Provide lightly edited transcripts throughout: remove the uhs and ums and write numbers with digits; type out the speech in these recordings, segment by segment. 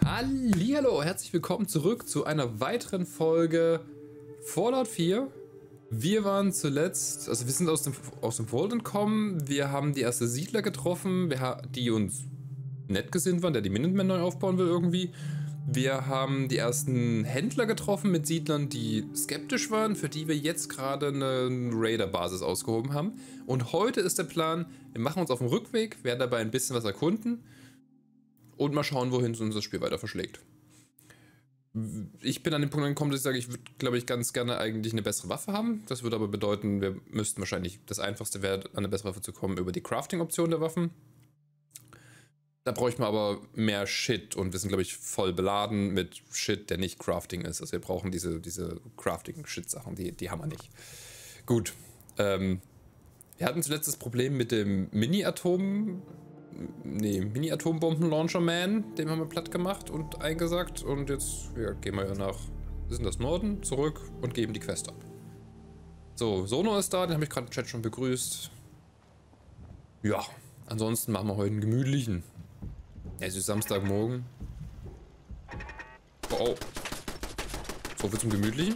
Hallihallo, herzlich willkommen zurück zu einer weiteren Folge Fallout 4. Wir waren zuletzt, also wir sind aus dem Vault entkommen, wir haben die erste Siedler getroffen, die uns nett gesinnt waren, der die Minutemen neu aufbauen will irgendwie. Wir haben die ersten Händler getroffen mit Siedlern, die skeptisch waren, für die wir jetzt gerade eine Raider-Basis ausgehoben haben. Und heute ist der Plan, wir machen uns auf den Rückweg, werden dabei ein bisschen was erkunden. Und mal schauen, wohin uns das Spiel weiter verschlägt. Ich bin an den Punkt angekommen, dass ich sage, ich würde, glaube ich, ganz gerne eigentlich eine bessere Waffe haben. Das würde aber bedeuten, wir müssten wahrscheinlich, das Einfachste wäre, an eine bessere Waffe zu kommen, über die Crafting-Option der Waffen. Da brauche ich mal aber mehr Shit und wir sind, glaube ich, voll beladen mit Shit, der nicht Crafting ist. Also wir brauchen diese Crafting-Shit-Sachen, die haben wir nicht. Gut. Wir hatten zuletzt das Problem mit dem Mini-Atombomben-Launcher-Man, den haben wir platt gemacht und eingesackt. Und jetzt gehen wir ja nach, wir sind das Norden, zurück und geben die Quest ab. So, Sono ist da, den habe ich gerade im Chat schon begrüßt. Ja, ansonsten machen wir heute einen gemütlichen. Es ist Samstagmorgen. Oh. So viel zum Gemütlichen.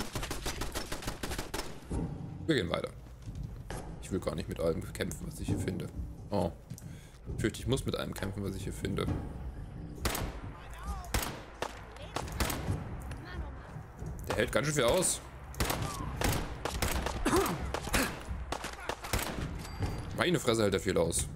Wir gehen weiter. Ich will gar nicht mit allem kämpfen, was ich hier finde. Oh. Ich fürchte, ich muss mit allem kämpfen, was ich hier finde. Der hält ganz schön viel aus. Meine Fresse hält er viel aus.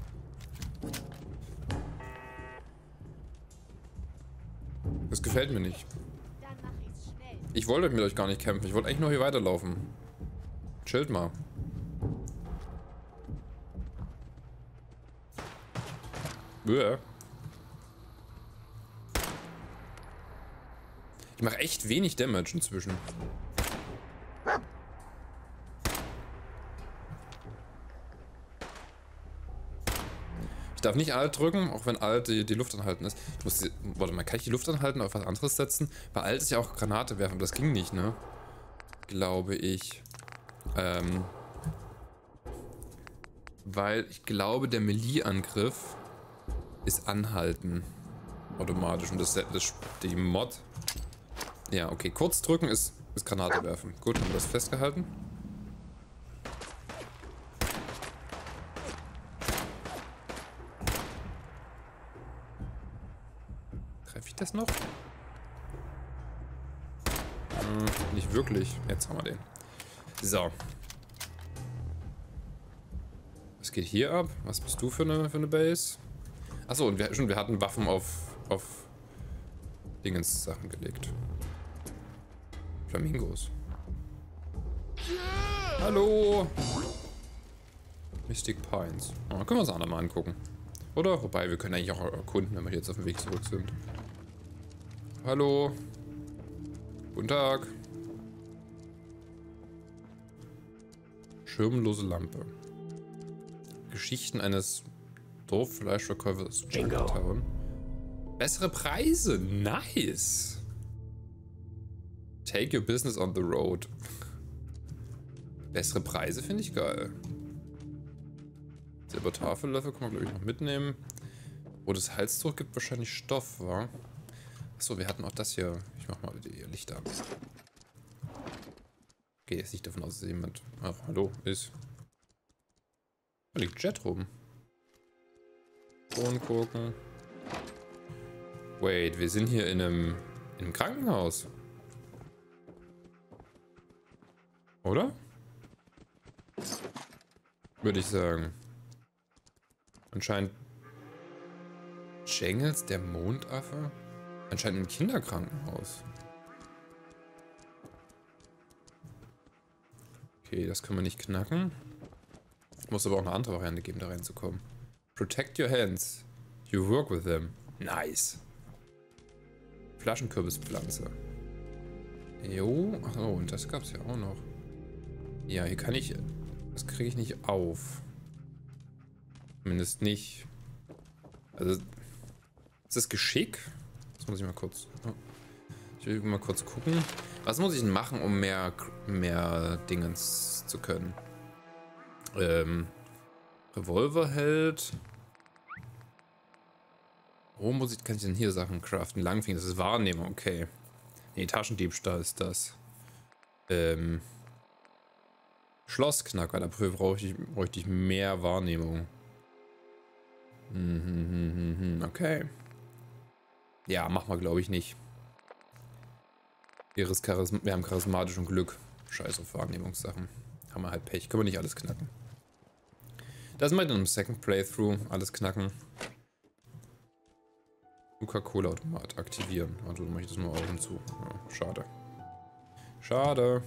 Das gefällt mir nicht. Ich wollte mit euch gar nicht kämpfen. Ich wollte eigentlich nur hier weiterlaufen. Chillt mal. Bäh. Ich mache echt wenig Damage inzwischen. Ich darf nicht Alt drücken, auch wenn Alt die Luft anhalten ist. Ich muss warte mal, kann ich die Luft anhalten auf was anderes setzen? Bei Alt ist ja auch Granate werfen, aber das ging nicht, ne? Glaube ich. Weil ich glaube, der Melee-Angriff ist anhalten. Automatisch. Und die Mod. Ja, okay. Kurz drücken ist Granate werfen. Gut, haben wir das festgehalten. Treffe ich das noch? Nicht wirklich. Jetzt haben wir den. So. Was geht hier ab? Was bist du für eine Base? Achso, und wir hatten Waffen auf Dingens Sachen gelegt. Flamingos. Hallo! Mystic Pines. Oh, können wir uns auch nochmal angucken. Oder? Wobei, wir können eigentlich auch erkunden, wenn wir jetzt auf dem Weg zurück sind. Hallo. Guten Tag. Schirmlose Lampe. Geschichten eines Dorffleischverkäufers. Bingo. Bessere Preise. Nice. Take your business on the road. Bessere Preise finde ich geil. Silbertafellöffel kann man, glaube ich, noch mitnehmen. Wo das Halstuch gibt, wahrscheinlich Stoff, wa? Achso, wir hatten auch das hier. Ich mach mal die Lichter an. Okay, jetzt nicht davon aus, dass jemand... Ach, hallo, ist... Da liegt Jet rum. Und gucken. Wait, wir sind hier in einem Krankenhaus. Oder? Würde ich sagen. Anscheinend Jangles, der Mondaffe? Anscheinend im Kinderkrankenhaus. Okay, das können wir nicht knacken. Muss aber auch eine andere Variante geben, da reinzukommen. Protect your hands. You work with them. Nice. Flaschenkürbispflanze. Jo. Ach oh, und das gab's ja auch noch. Ja, hier kann ich... Das kriege ich nicht auf. Zumindest nicht. Also... Ist das Geschick? Das muss ich mal kurz... Ich will mal kurz gucken. Was muss ich denn machen, um mehr Dingens zu können? Revolver hält. Wo kann ich denn hier Sachen craften? Langfinger, das ist Wahrnehmung, okay. Nee, Taschendiebstahl ist das. Schlossknacker, dafür bräuchte ich mehr Wahrnehmung. Okay. Ja, machen wir glaube ich nicht. Wir haben charismatisch und Glück. Scheiß auf Wahrnehmungssachen. Haben wir halt Pech. Können wir nicht alles knacken. Das sind wir dann im Second Playthrough. Alles knacken. Coca-Cola-Automat aktivieren. Also mache ich das nur auf und zu. Ja, schade. Schade.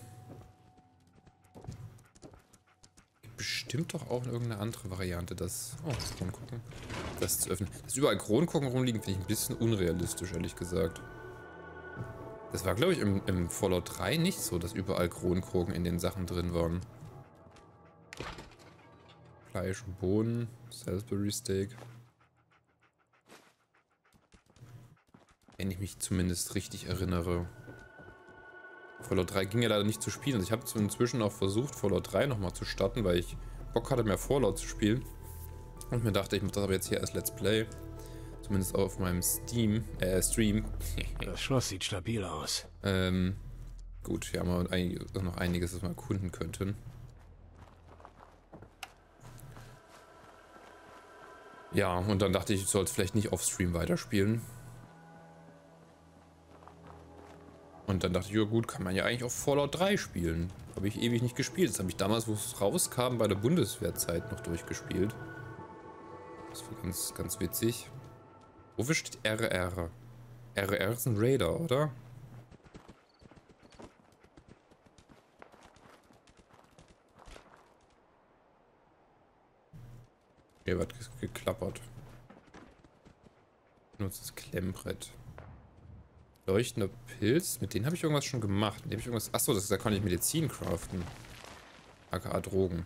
Gibt bestimmt doch auch irgendeine andere Variante, das... Oh, Kronkorken. Das zu öffnen. Dass überall Kronkorken rumliegen, finde ich ein bisschen unrealistisch, ehrlich gesagt. Das war, glaube ich, im Fallout 3 nicht so, dass überall Kronkorken in den Sachen drin waren. Fleisch und Bohnen, Salisbury Steak. Wenn ich mich zumindest richtig erinnere. Fallout 3 ging ja leider nicht zu spielen. Also ich habe inzwischen auch versucht, Fallout 3 nochmal zu starten, weil ich Bock hatte, mehr Fallout zu spielen. Und mir dachte, ich mache das aber jetzt hier als Let's Play. Zumindest auf meinem Stream. Das Schloss sieht stabil aus. Gut, hier haben wir noch einiges, was wir erkunden könnten. Ja, und dann dachte ich soll es vielleicht nicht auf Stream weiterspielen. Und dann dachte ich, ja gut, kann man ja eigentlich auch Fallout 3 spielen. Habe ich ewig nicht gespielt. Das habe ich damals, wo es rauskam, bei der Bundeswehrzeit noch durchgespielt. Das war ganz, ganz witzig. Wofür steht RR? RR ist ein Raider, oder? Hier wird geklappert. Nutzt das Klemmbrett. Leuchtender Pilz. Mit denen habe ich irgendwas schon gemacht. Mit dem habe ich irgendwas. Achso, da kann ich Medizin craften. AKA Drogen.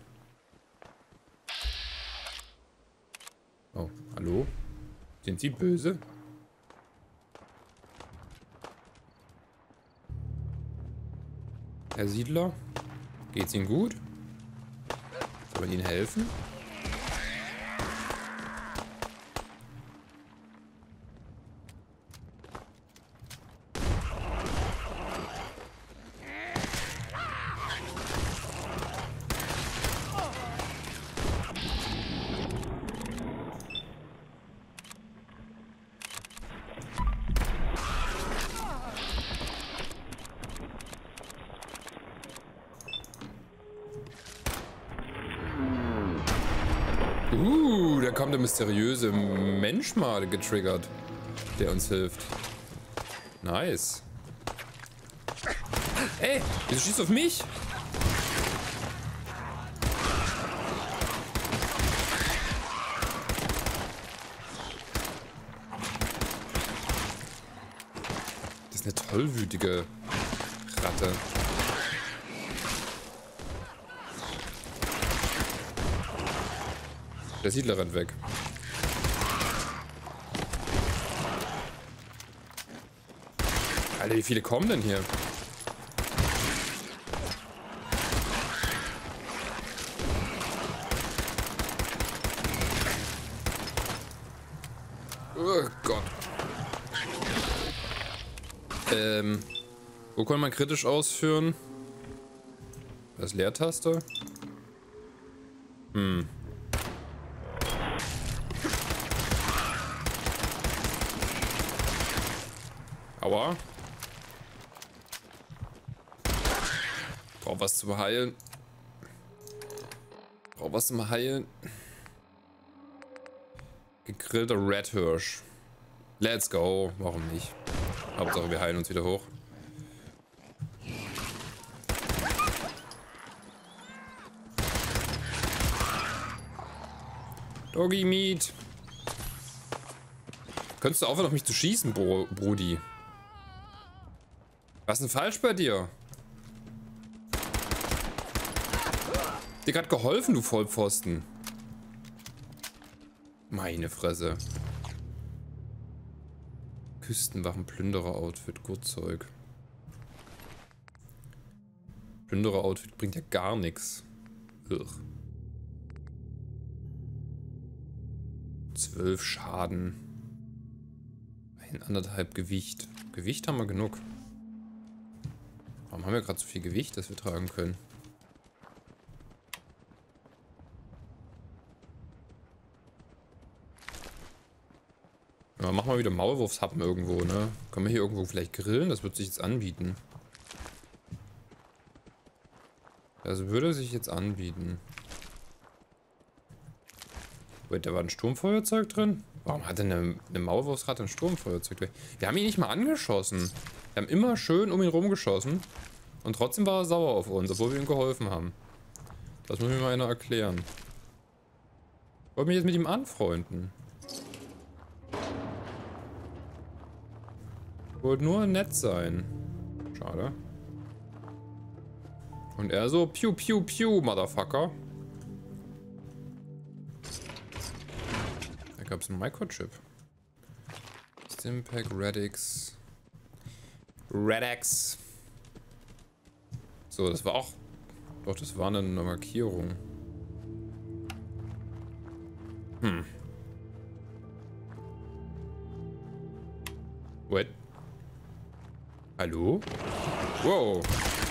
Oh, hallo? Sind Sie böse? Herr Siedler? Geht's Ihnen gut? Soll man Ihnen helfen? Da kommt der mysteriöse Mensch mal getriggert, der uns hilft. Nice. Ey, wieso schießt du auf mich? Das ist eine tollwütige Ratte. Der Siedler rennt weg. Alter, wie viele kommen denn hier? Oh Gott. Wo kann man kritisch ausführen? Das Leertaste? Aua. Brauch was zum Heilen. Brauch was zum Heilen. Gegrillter Red Hirsch. Let's go. Warum nicht? Hauptsache wir heilen uns wieder hoch. Doggy Meat. Könntest du aufhören, auf mich zu schießen, Brudi? Was ist denn falsch bei dir? Dir gerade geholfen, du Vollpfosten. Meine Fresse. Küstenwachen, Plünderer-Outfit, Gurtzeug. Plünderer-Outfit bringt ja gar nichts. 12 Schaden. 1,5 Gewicht. Gewicht haben wir genug. Warum haben wir gerade so viel Gewicht, das wir tragen können? Ja, mach mal wieder Maulwurfshappen irgendwo, ne? Können wir hier irgendwo vielleicht grillen? Das wird sich jetzt anbieten. Das würde sich jetzt anbieten. Wait, da war ein Sturmfeuerzeug drin? Warum hat denn eine Maulwurfsratte ein Sturmfeuerzeug? Wir haben ihn nicht mal angeschossen. Wir haben immer schön um ihn rumgeschossen. Und trotzdem war er sauer auf uns, obwohl wir ihm geholfen haben. Das muss mir mal einer erklären. Ich wollte mich jetzt mit ihm anfreunden. Ich wollte nur nett sein. Schade. Und er so, piu, piu, piu, Motherfucker. Da gab es einen Microchip. Stimpack, Radix. Radix. So, das war auch... Doch, das war eine Markierung. Wait. Hallo? Wow.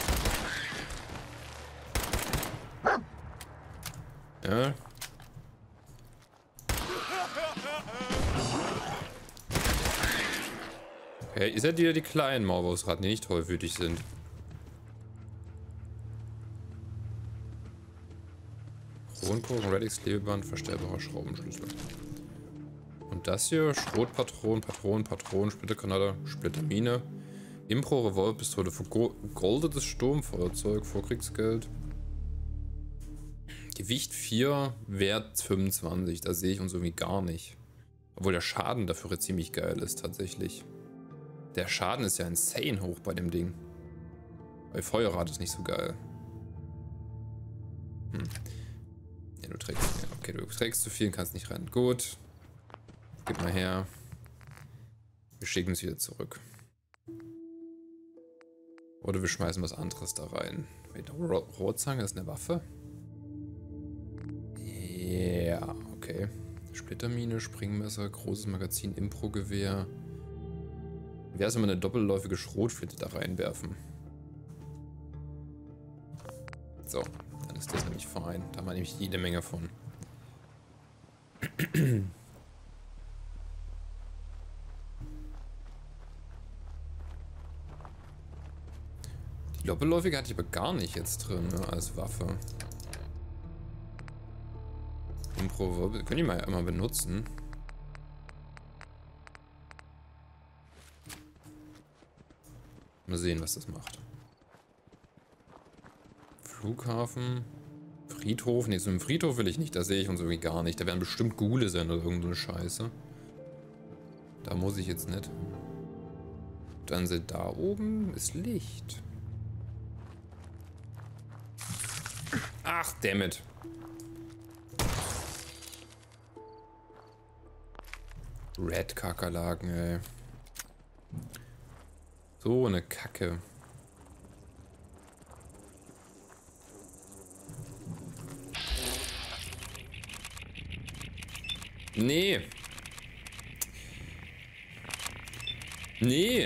Ja. Okay, ihr seid wieder die kleinen Maulwurfsratten, die nicht tollwütig sind. Kronkorken, Radix, Klebeband, verstellbarer Schraubenschlüssel. Und das hier, Schrotpatronen, Patronen, Splittergranate, Splittermine, Impro-Revolverpistole, vergoldetes Sturmfeuerzeug, Vorkriegsgeld. Gewicht 4, Wert 25, da sehe ich uns irgendwie gar nicht. Obwohl der Schaden dafür ziemlich geil ist, tatsächlich. Der Schaden ist ja insane hoch bei dem Ding. Bei Feuerrad ist nicht so geil. Ja, du trägst... Ja, okay, du trägst zu viel und kannst nicht rein. Gut. Gib mal her. Wir schicken es wieder zurück. Oder wir schmeißen was anderes da rein. Rohrzange ist eine Waffe? Ja, okay. Splittermine, Springmesser, großes Magazin, Impro-Gewehr. Wäre es, wenn wir eine doppelläufige Schrotflinte da reinwerfen? So, dann ist das nämlich fein. Da haben wir nämlich jede Menge von. Die doppelläufige hatte ich aber gar nicht jetzt drin, ne, als Waffe. Impro, können die mal einmal benutzen. Mal sehen, was das macht. Flughafen. Friedhof. Ne, so einen Friedhof will ich nicht. Da sehe ich uns irgendwie gar nicht. Da werden bestimmt Ghule sein oder irgendeine Scheiße. Da muss ich jetzt nicht. Dann sind da oben ist Licht. Ach, dammit. Red-Kakerlaken, ey. So eine Kacke. Nee. Nee.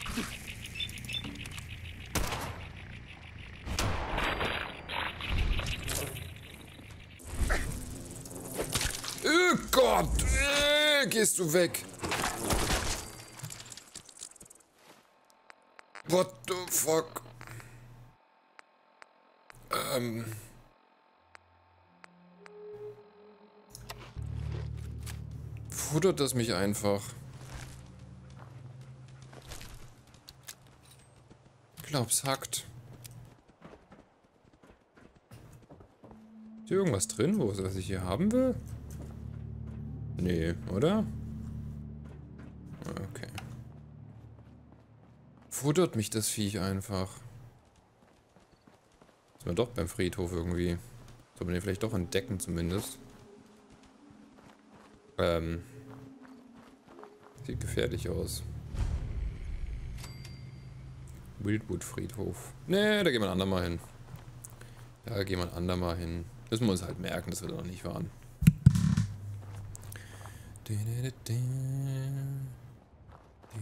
Oh Gott. Gehst du weg. What the fuck? Futtert das mich einfach. Ich glaub's hackt. Ist hier irgendwas drin, was ich hier haben will? Nee, oder? Okay. Futtert mich das Viech einfach. Ist man doch beim Friedhof irgendwie. Soll man den vielleicht doch entdecken zumindest. Sieht gefährlich aus. Wildwood Friedhof. Nee, da gehen wir ein andermal hin. Da gehen wir ein andermal hin. Müssen wir uns halt merken, dass wir da noch nicht waren.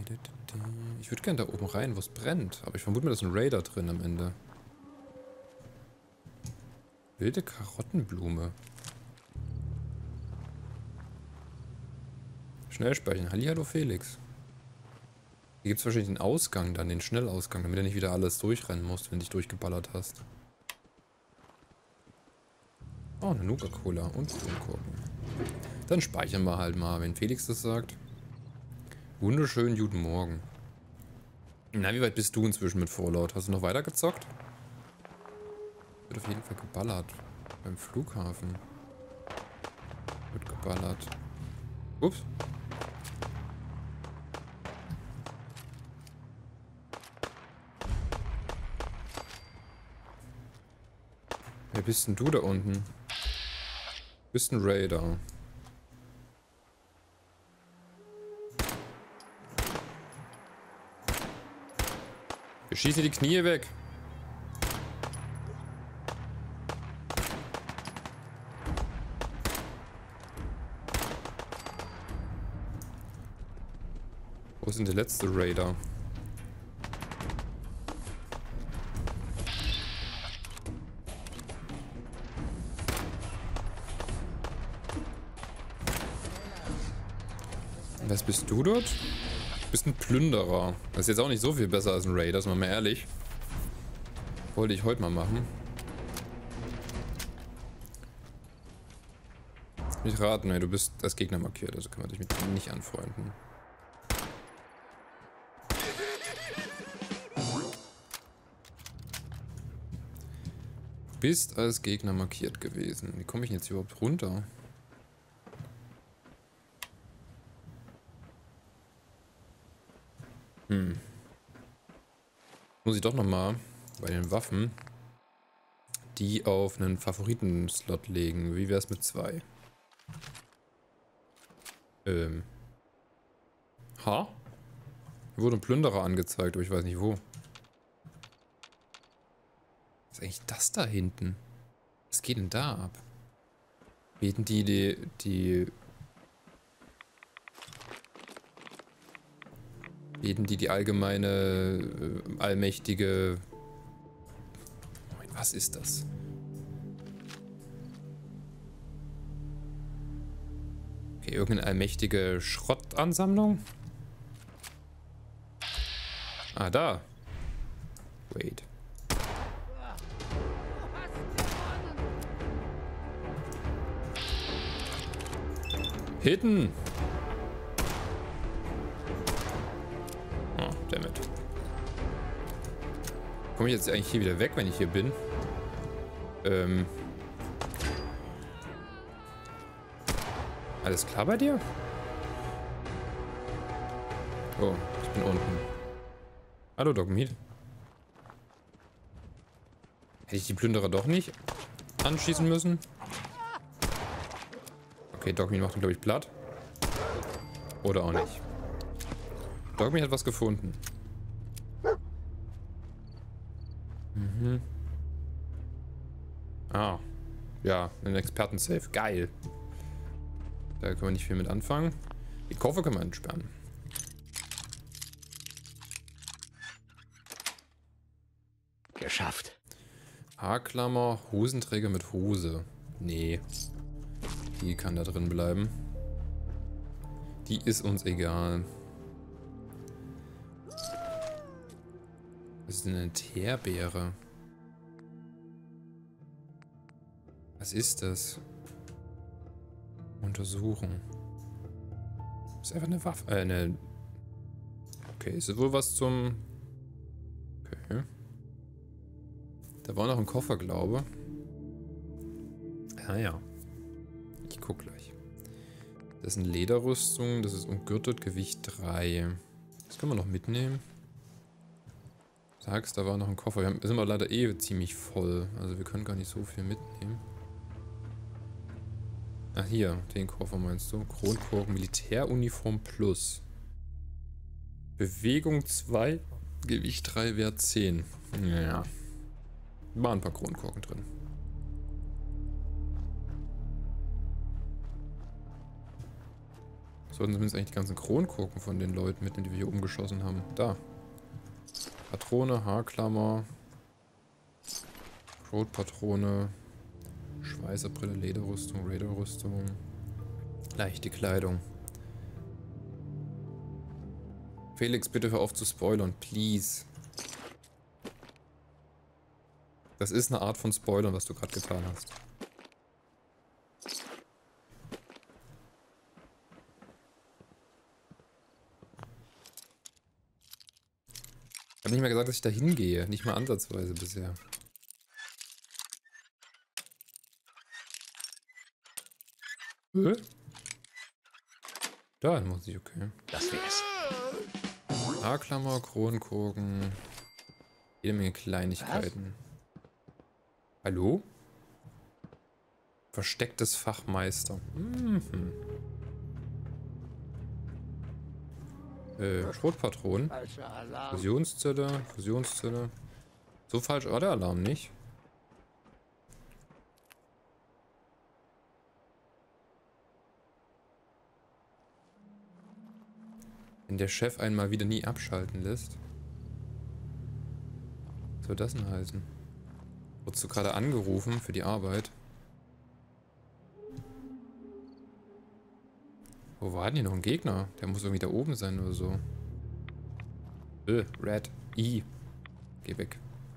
Ich würde gerne da oben rein, wo es brennt. Aber ich vermute mir, da ist ein Raider drin am Ende. Wilde Karottenblume. Schnell speichern. Hallihallo Felix. Hier gibt es wahrscheinlich den Ausgang dann, den Schnellausgang, damit du nicht wieder alles durchrennen musst, wenn du dich durchgeballert hast. Oh, eine Nuka-Cola und Kronkorken. Dann speichern wir halt mal, wenn Felix das sagt. Wunderschönen guten Morgen. Na, wie weit bist du inzwischen mit Fallout? Hast du noch weiter gezockt? Wird auf jeden Fall geballert. Beim Flughafen. Wird geballert. Ups. Wer bist denn du da unten? Du bist ein Raider. Wir schießen die Knie weg. Wo ist denn der letzte Raider? Was bist du dort? Du bist ein Plünderer. Das ist jetzt auch nicht so viel besser als ein Raider, ist mal ehrlich. Wollte ich heute mal machen. Nicht raten, ey, du bist als Gegner markiert, also kann man dich mit ihm nicht anfreunden. Du bist als Gegner markiert gewesen. Wie komme ich denn jetzt überhaupt runter? Muss ich doch nochmal bei den Waffen die auf einen Favoriten-Slot legen. Wie wäre es mit 2? Ha? Hier wurde ein Plünderer angezeigt, aber ich weiß nicht wo. Was ist eigentlich das da hinten? Was geht denn da ab? Beten die allgemeine, allmächtige... Was ist das? Okay, irgendeine allmächtige Schrottansammlung? Ah, da. Wait. Hidden! Dammit. Komme ich jetzt eigentlich hier wieder weg, wenn ich hier bin? Alles klar bei dir? Oh, ich bin unten. Hallo, Dogmeat. Hätte ich die Plünderer doch nicht anschießen müssen? Okay, Dogmeat macht ihn, glaube ich, platt. Oder auch nicht. Dogmeat hat was gefunden. Mhm. Ah. Ja, ein Experten-Safe. Geil. Da können wir nicht viel mit anfangen. Die Koffer können wir entsperren. Geschafft. Haarklammer, Hosenträger mit Hose. Nee. Die kann da drin bleiben. Die ist uns egal. Was ist denn eine Teerbeere? Was ist das? Untersuchen. Das ist einfach eine Waffe. Okay, ist das wohl was zum... Okay. Da war noch ein Koffer, glaube ich. Ah ja. Ich guck gleich. Das ist eine Lederrüstung. Das ist umgürtet, Gewicht 3. Das können wir noch mitnehmen. Sagst, da war noch ein Koffer. Wir sind aber leider eh ziemlich voll. Also wir können gar nicht so viel mitnehmen. Ach hier, den Koffer meinst du? Kronkorken, Militäruniform plus. Bewegung 2, Gewicht 3, Wert 10. Ja. Waren ein paar Kronkorken drin. sollten zumindest eigentlich die ganzen Kronkorken von den Leuten mitnehmen, die wir hier umgeschossen haben. Da. Patrone, Haarklammer. Rotpatrone. Schweißerbrille, Lederrüstung, Radarrüstung. Leichte Kleidung. Felix, bitte hör auf zu spoilern, please. Das ist eine Art von Spoilern, was du gerade getan hast. Ich habe nicht mal gesagt, dass ich da hingehe. Nicht mal ansatzweise bisher. Da muss ich, okay. Das wär's. Haarklammer, Kronkorken. Jede Menge Kleinigkeiten. Was? Hallo? Verstecktes Fachmeister. Schrotpatronen. Fusionszelle, Fusionszelle. So falsch war der Alarm nicht. Wenn der Chef einmal wieder nie abschalten lässt. Was soll das denn heißen? Wurdest du gerade angerufen für die Arbeit? Wo war denn hier noch ein Gegner? Der muss irgendwie da oben sein oder so. Red. I. Geh weg.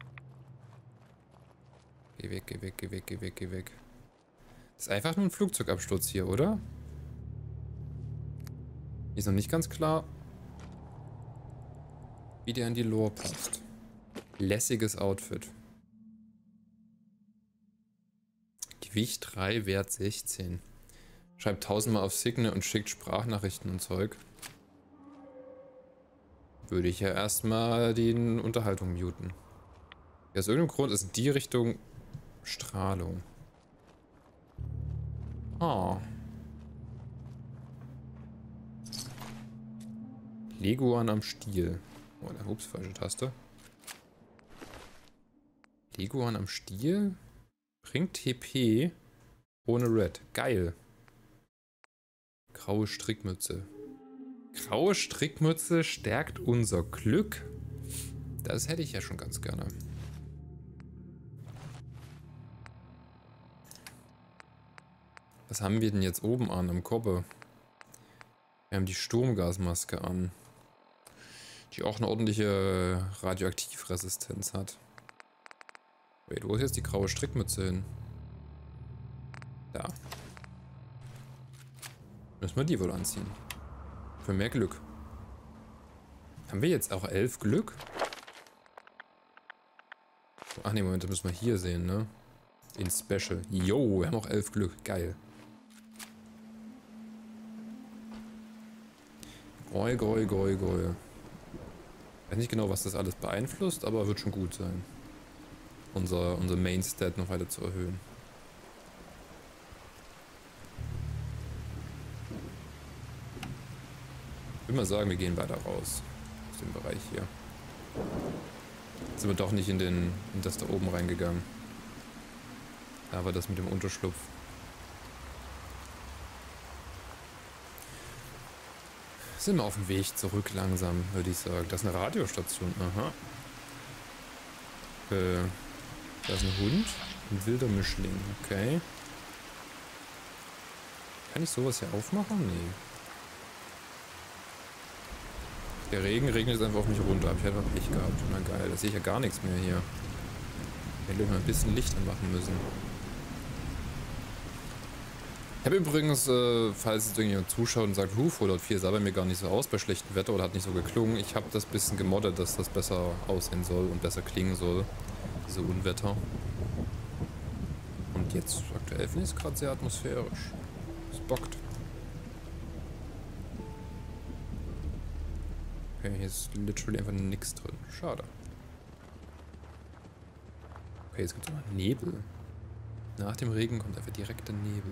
Geh weg, geh weg, geh weg, geh weg, geh weg. Das ist einfach nur ein Flugzeugabsturz hier, oder? Ist noch nicht ganz klar, wie der in die Lore passt. Lässiges Outfit. Gewicht 3, Wert 16. Schreibt 1000-mal auf Signal und schickt Sprachnachrichten und Zeug. Würde ich ja erstmal die Unterhaltung muten. Ja, aus irgendeinem Grund ist die Richtung Strahlung. Oh. Leguan am Stiel. Oh, ups, falsche Taste. Leguan am Stiel? Bringt TP ohne Red. Geil. Graue Strickmütze. Graue Strickmütze stärkt unser Glück. Das hätte ich ja schon ganz gerne. Was haben wir denn jetzt oben an am Kobbe? Wir haben die Sturmgasmaske an. Die auch eine ordentliche Radioaktivresistenz hat. Wait, wo ist jetzt die graue Strickmütze hin? Da. Müssen wir die wohl anziehen. Für mehr Glück. Haben wir jetzt auch 11 Glück? Ach ne, Moment, das müssen wir hier sehen, ne? In Special. Yo, wir haben auch 11 Glück. Geil. Goi, goi, goi, goi. Ich weiß nicht genau, was das alles beeinflusst, aber wird schon gut sein. Unser Main-Stat noch weiter zu erhöhen. Ich würde mal sagen, wir gehen weiter raus. Aus dem Bereich hier. Jetzt sind wir doch nicht in das da oben reingegangen. Da war das mit dem Unterschlupf. Sind wir auf dem Weg zurück langsam, würde ich sagen. Das ist eine Radiostation. Aha. Da ist ein Hund. Ein wilder Mischling. Okay. Kann ich sowas hier aufmachen? Nee. Der Regen regnet jetzt einfach auf mich runter. Hab ich einfach Pech gehabt. Na geil, da sehe ich ja gar nichts mehr hier. Ich hätte mal ein bisschen Licht anmachen müssen. Ich habe übrigens, falls jetzt irgendjemand zuschaut und sagt, Fallout 4 sah bei mir gar nicht so aus bei schlechtem Wetter oder hat nicht so geklungen. Ich habe das bisschen gemoddet, dass das besser aussehen soll und besser klingen soll. Diese Unwetter. Und jetzt aktuell finde ich es gerade sehr atmosphärisch. Es bockt. Okay, hier ist literally einfach nichts drin. Schade. Okay, jetzt gibt es noch Nebel. Nach dem Regen kommt einfach direkt der Nebel.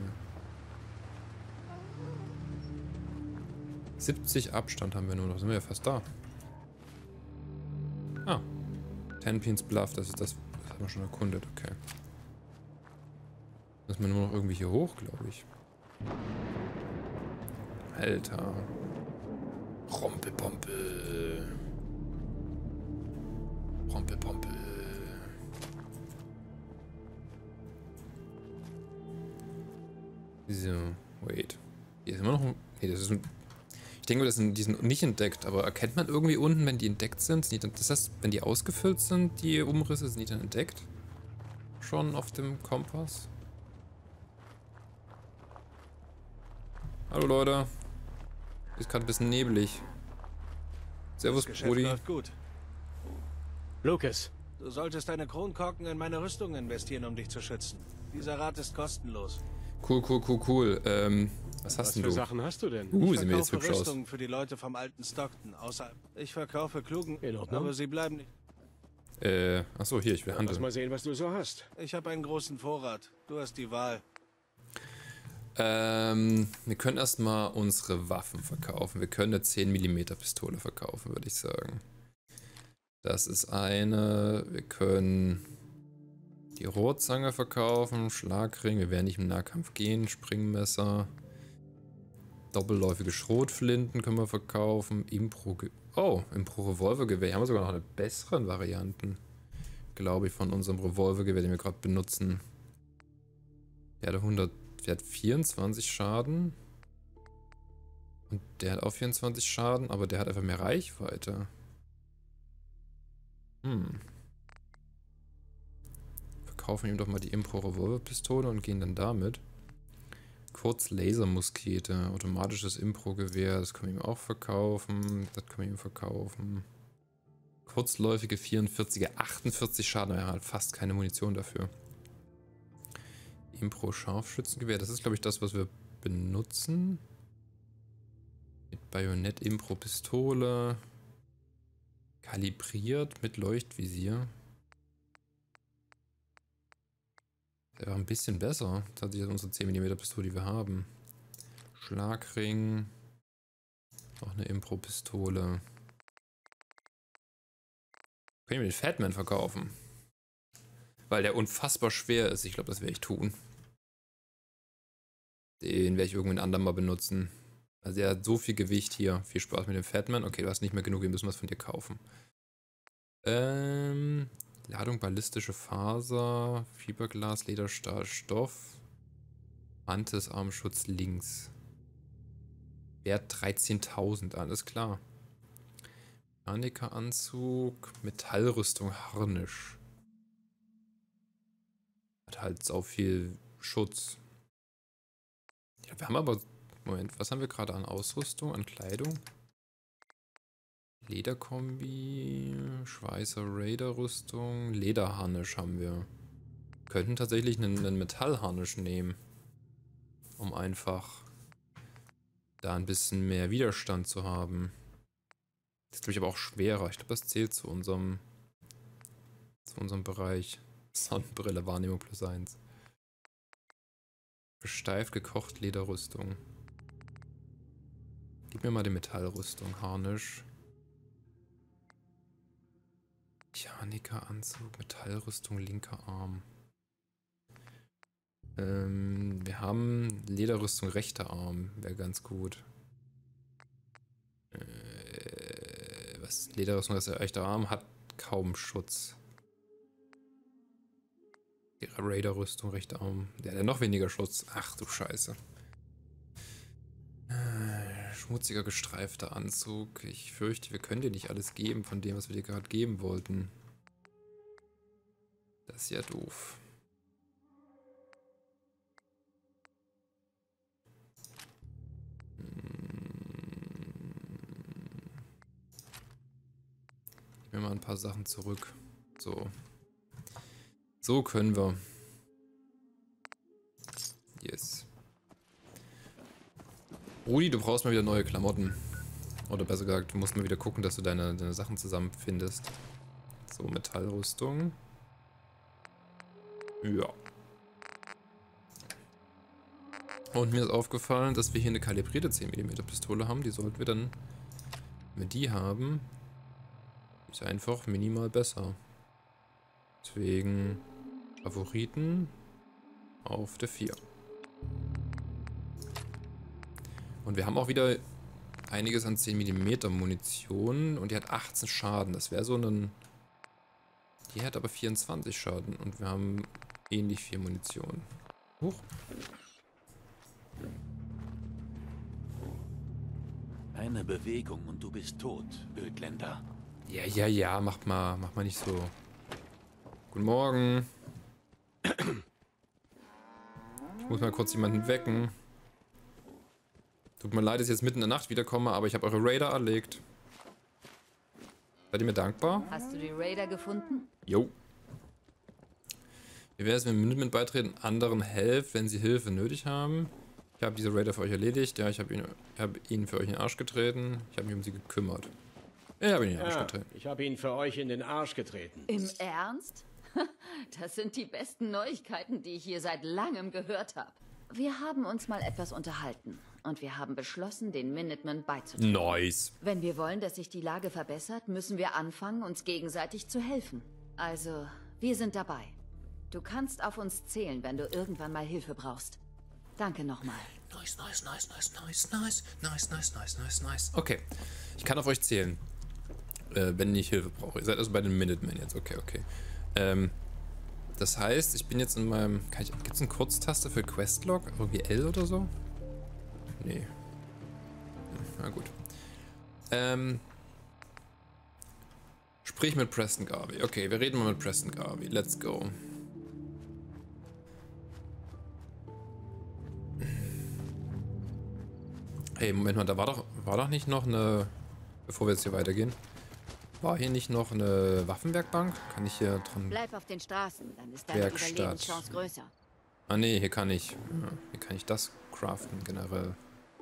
70 Abstand haben wir nur noch. Sind wir ja fast da. Ah. Tenpins Bluff, das haben wir schon erkundet. Okay. Müssen wir nur noch irgendwie hier hoch, glaube ich. Alter. Rompelpompel. Rompelpompel. So, wait. Hier ist immer noch ein... Nee, das ist ein... Ich denke, die sind nicht entdeckt, aber erkennt man irgendwie unten, wenn die entdeckt sind? Das heißt, wenn die ausgefüllt sind, die Umrisse, sind die dann entdeckt? Schon auf dem Kompass? Hallo Leute. Ist gerade ein bisschen nebelig. Servus, Brudi. Läuft gut. Lucas. Du solltest deine Kronkorken in meine Rüstung investieren, um dich zu schützen. Dieser Rat ist kostenlos. Cool. Was hast denn für du? Sachen hast du denn? Ich Sehen wir jetzt verkaufe hübsch aus. Rüstungen für die Leute vom alten Stockton. Außerhalb. Ich verkaufe klugen, In Ordnung. aber sie bleiben nicht. Achso, hier, ich will Lass handeln. mal sehen, was du so hast. Ich habe einen großen Vorrat. Du hast die Wahl. Wir können erstmal unsere Waffen verkaufen. Wir können eine 10mm Pistole verkaufen, würde ich sagen. Das ist eine. Wir können die Rohrzange verkaufen, Schlagring. Wir werden nicht im Nahkampf gehen. Springmesser. Doppelläufige Schrotflinten können wir verkaufen. Impro-Revolvergewehr. Hier haben wir sogar noch eine besseren Varianten. Glaube ich, von unserem Revolvergewehr, den wir gerade benutzen. Der hat 24 Schaden. Und der hat auch 24 Schaden, aber der hat einfach mehr Reichweite. Verkaufen ihm doch mal die Impro-Revolver-Pistole und gehen dann damit. Kurz-Lasermuskete, automatisches Impro-Gewehr, das können wir ihm auch verkaufen. Das können wir ihm verkaufen. Kurzläufige 44er, 48 Schaden, er hat fast keine Munition dafür. Impro-Scharfschützengewehr, das ist glaube ich das, was wir benutzen. Mit Bajonett-Impro-Pistole. Kalibriert mit Leuchtvisier. Der war ein bisschen besser. Tatsächlich unsere 10mm Pistole, die wir haben. Schlagring. Noch eine Impro-Pistole. Können wir den Fatman verkaufen? Weil der unfassbar schwer ist. Ich glaube, das werde ich tun. Den werde ich irgendwann andermal benutzen. Also der hat so viel Gewicht hier. Viel Spaß mit dem Fatman. Okay, du hast nicht mehr genug, wir müssen was von dir kaufen. Ladung ballistische Faser, Fiberglas, Lederstahl, Stoff. Mantis-Armschutz links. Wert 13.000, alles klar. Mechanikeranzug, Metallrüstung, Harnisch. Hat halt sau viel Schutz. Ja, wir haben aber... Moment, was haben wir gerade an Ausrüstung, an Kleidung? Lederkombi, Schweißer Raider-Rüstung, Lederharnisch haben wir. Könnten tatsächlich einen Metallharnisch nehmen, um einfach da ein bisschen mehr Widerstand zu haben. Das ist glaube ich aber auch schwerer. Ich glaube, das zählt zu unserem Bereich. Sonnenbrille, Wahrnehmung +1. Besteift gekocht Lederrüstung. Gib mir mal die Metallrüstung, Harnisch. Mechanikeranzug, Metallrüstung, linker Arm. Wir haben Lederrüstung, rechter Arm. Wäre ganz gut. Was? Lederrüstung, das ist der rechte Arm, hat kaum Schutz. Die Raider-Rüstung, rechter Arm. Der hat noch weniger Schutz. Ach du Scheiße. Schmutziger, gestreifter Anzug. Ich fürchte, wir können dir nicht alles geben von dem, was wir dir gerade geben wollten. Das ist ja doof. Ich nehme mal ein paar Sachen zurück. So. So können wir. Yes. Rudi, du brauchst mal wieder neue Klamotten. Oder besser gesagt, du musst mal wieder gucken, dass du deine Sachen zusammenfindest. So, Metallrüstung. Ja. Und mir ist aufgefallen, dass wir hier eine kalibrierte 10mm Pistole haben. Die sollten wir dann, wenn wir die haben, ist einfach minimal besser. Deswegen Favoriten auf der 4. Und wir haben auch wieder einiges an 10 mm Munition und die hat 18 Schaden. Das wäre so ein... Die hat aber 24 Schaden und wir haben ähnlich viel Munition. Huch. Eine Bewegung und du bist tot, Ödländer. Ja, mach mal nicht so. Guten Morgen. Ich muss mal kurz jemanden wecken. Tut mir leid, dass ich jetzt mitten in der Nacht wiederkomme, aber ich habe eure Raider erlegt. Seid ihr mir dankbar? Hast du die Raider gefunden? Jo. Wie wäre es, wenn Minutemen beitreten, anderen helft, wenn sie Hilfe nötig haben? Ich habe diese Raider für euch erledigt. Ja, ich habe ihn für euch in den Arsch getreten. Ich habe mich um sie gekümmert. Ich habe ihn in den Arsch getreten. Ich habe ihn für euch in den Arsch getreten. Im Ernst? Das sind die besten Neuigkeiten, die ich hier seit langem gehört habe. Wir haben uns mal etwas unterhalten und wir haben beschlossen, den Minutemen beizutreten. Nice. Wenn wir wollen, dass sich die Lage verbessert, müssen wir anfangen, uns gegenseitig zu helfen. Also, wir sind dabei. Du kannst auf uns zählen, wenn du irgendwann mal Hilfe brauchst. Danke nochmal. Nice. Okay. Ich kann auf euch zählen. Wenn ich Hilfe brauche. Ihr seid also bei den Minutemen jetzt. Okay. Das heißt, ich bin jetzt in meinem... Gibt es eine Kurztaste für Questlog? Irgendwie L oder so? Nee. Na gut. Sprich mit Preston Garvey. Okay, wir reden mal mit Preston Garvey. Let's go. Hey, Moment mal, da war doch nicht noch eine... Bevor wir jetzt hier weitergehen. War hier nicht noch eine Waffenwerkbank? Kann ich hier dran... Bleib auf den Straßen, dann ist deine Überlebenschance größer. Ah nee, hier kann ich... Hier kann ich das craften, generell.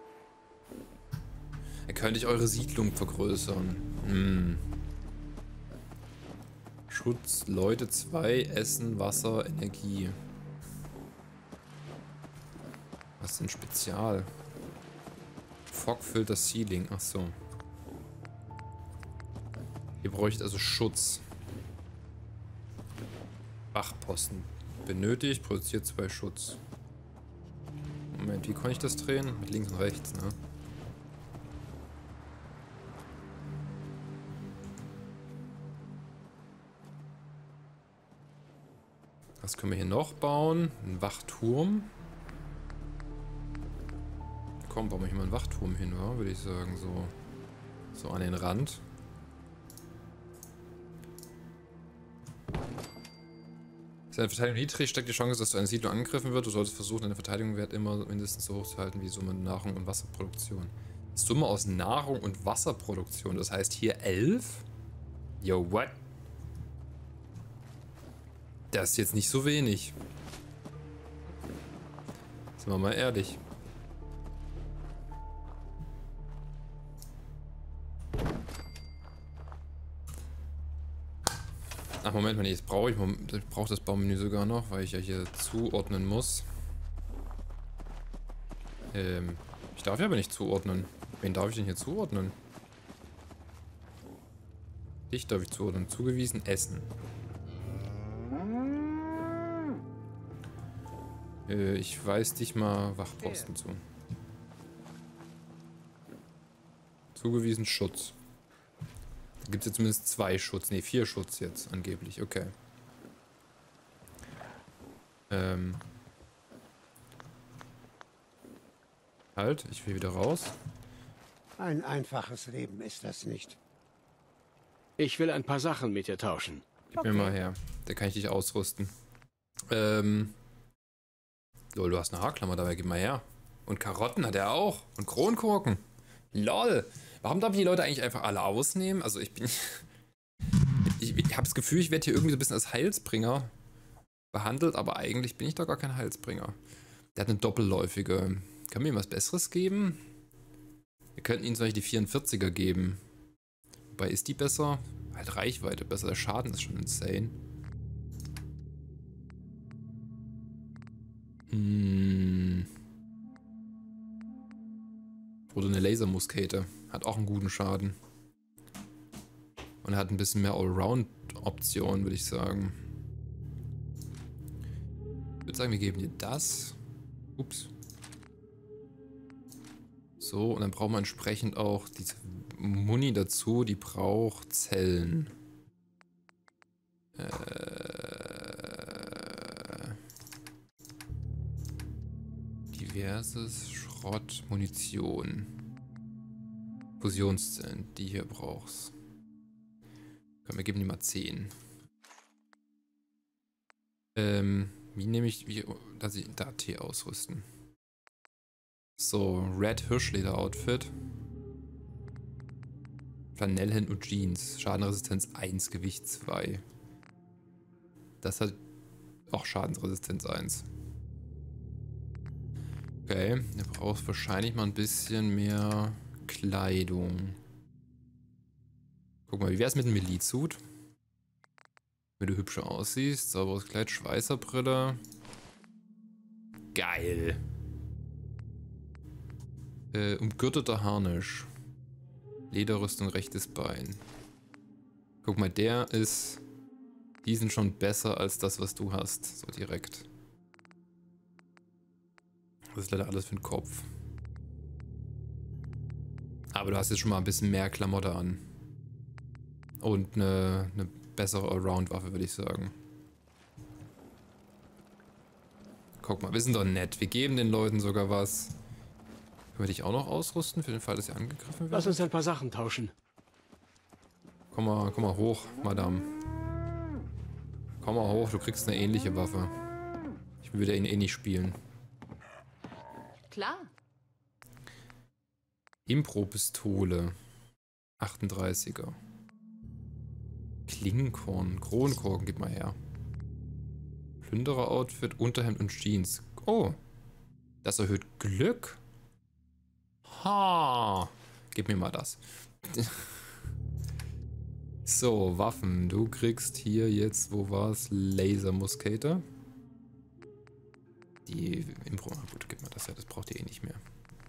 Hier könnte ich eure Siedlung vergrößern. Schutz, Leute 2, Essen, Wasser, Energie. Was ist denn Spezial? Fog Filter Ceiling, ach so. Ihr bräucht also Schutz. Wachposten. Benötigt, produziert 2 Schutz. Moment, wie kann ich das drehen? Mit links und rechts, ne? Was können wir hier noch bauen? Ein Wachturm. Komm, bauen wir hier mal einen Wachturm hin, wa? Würde ich sagen, so an den Rand. Ist deine Verteidigung niedrig, steckt die Chance, dass du eine Siedlung angegriffen wird. Du solltest versuchen, deine Verteidigungswert immer mindestens so hoch zu halten wie Summe Nahrung und Wasserproduktion. Summe aus Nahrung und Wasserproduktion. Das heißt hier 11? Yo, what? Das ist jetzt nicht so wenig. Sind wir mal ehrlich. Ach, Moment mal, jetzt brauche ich brauche das Baumenü sogar noch, weil ich ja hier zuordnen muss. Ich darf ja aber nicht zuordnen. Wen darf ich denn hier zuordnen? Dich darf ich zuordnen. Zugewiesen, Essen. Ich weise dich mal Wachposten zu. Zugewiesen, Schutz. Da gibt es jetzt zumindest 2 Schutz. Ne, 4 Schutz jetzt angeblich. Okay. Halt, ich will wieder raus. Ein einfaches Leben ist das nicht. Ich will ein paar Sachen mit dir tauschen. Gib mir mal her. Da kann ich dich ausrüsten. Lol, du hast eine Haarklammer dabei. Gib mal her. Und Karotten hat er auch. Und Kronkorken. Lol. Warum darf ich die Leute eigentlich einfach alle ausnehmen? Also ich bin... Ich habe das Gefühl, ich werde hier irgendwie so ein bisschen als Heilsbringer behandelt, aber eigentlich bin ich doch gar kein Heilsbringer. Der hat eine doppelläufige. Können wir ihm was Besseres geben? Wir könnten ihm zum Beispiel die 44er geben. Wobei, ist die besser? Halt Reichweite besser. Der Schaden ist schon insane. Oder eine Lasermuskete. Hat auch einen guten Schaden. Und hat ein bisschen mehr Allround-Optionen, würde ich sagen. Ich würde sagen, wir geben dir das. Ups. So, und dann brauchen wir entsprechend auch diese Muni dazu, die braucht Zellen. Diverses Schrott, Munition. Fusionszellen, die hier brauchst. Komm, wir geben die mal 10. Wie nehme ich, da T ausrüsten. So, Red Hirschleder Outfit. Flanellhemd und Jeans. Schadenresistenz 1, Gewicht 2. Das hat auch Schadensresistenz 1. Okay, du brauchst wahrscheinlich mal ein bisschen mehr Kleidung. Guck mal, wie wär's mit einem Milizsuit? Wenn du hübscher aussiehst, sauberes Kleid, Schweißerbrille. Geil. Umgürteter Harnisch. Lederrüstung, rechtes Bein. Guck mal, die sind schon besser als das, was du hast. So direkt. Das ist leider alles für den Kopf. Aber du hast jetzt schon mal ein bisschen mehr Klamotte an. Und eine bessere Allround-Waffe, würde ich sagen. Guck mal, wir sind doch nett. Wir geben den Leuten sogar was. Können wir dich auch noch ausrüsten, für den Fall, dass sie angegriffen werden? Lass uns ein paar Sachen tauschen. Komm mal hoch, Madame. Komm mal hoch, du kriegst eine ähnliche Waffe. Ich will ihn eh nicht spielen. Klar. Impro-Pistole. 38er. Klingenkorn. Kronkorken, gib mal her. Plünderer-Outfit, Unterhemd und Jeans. Oh. Das erhöht Glück. Ha. Gib mir mal das. So, Waffen. Du kriegst hier jetzt, wo war's? Lasermuskete. Die Impro. Gut, gib mal das her. Das braucht ihr eh nicht mehr.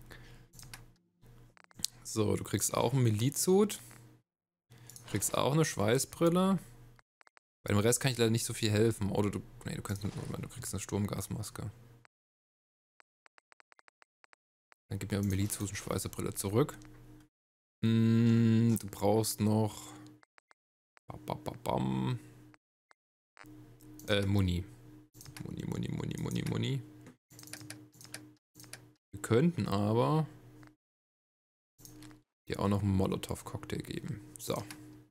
So, du kriegst auch einen Milizhut. Du kriegst auch eine Schweißbrille. Bei dem Rest kann ich leider nicht so viel helfen. Oder du kriegst eine Sturmgasmaske. Dann gib mir einen Milizhut und Schweißbrille zurück. Du brauchst noch Muni. Muni. Wir könnten aber dir auch noch einen Molotow-Cocktail geben. So.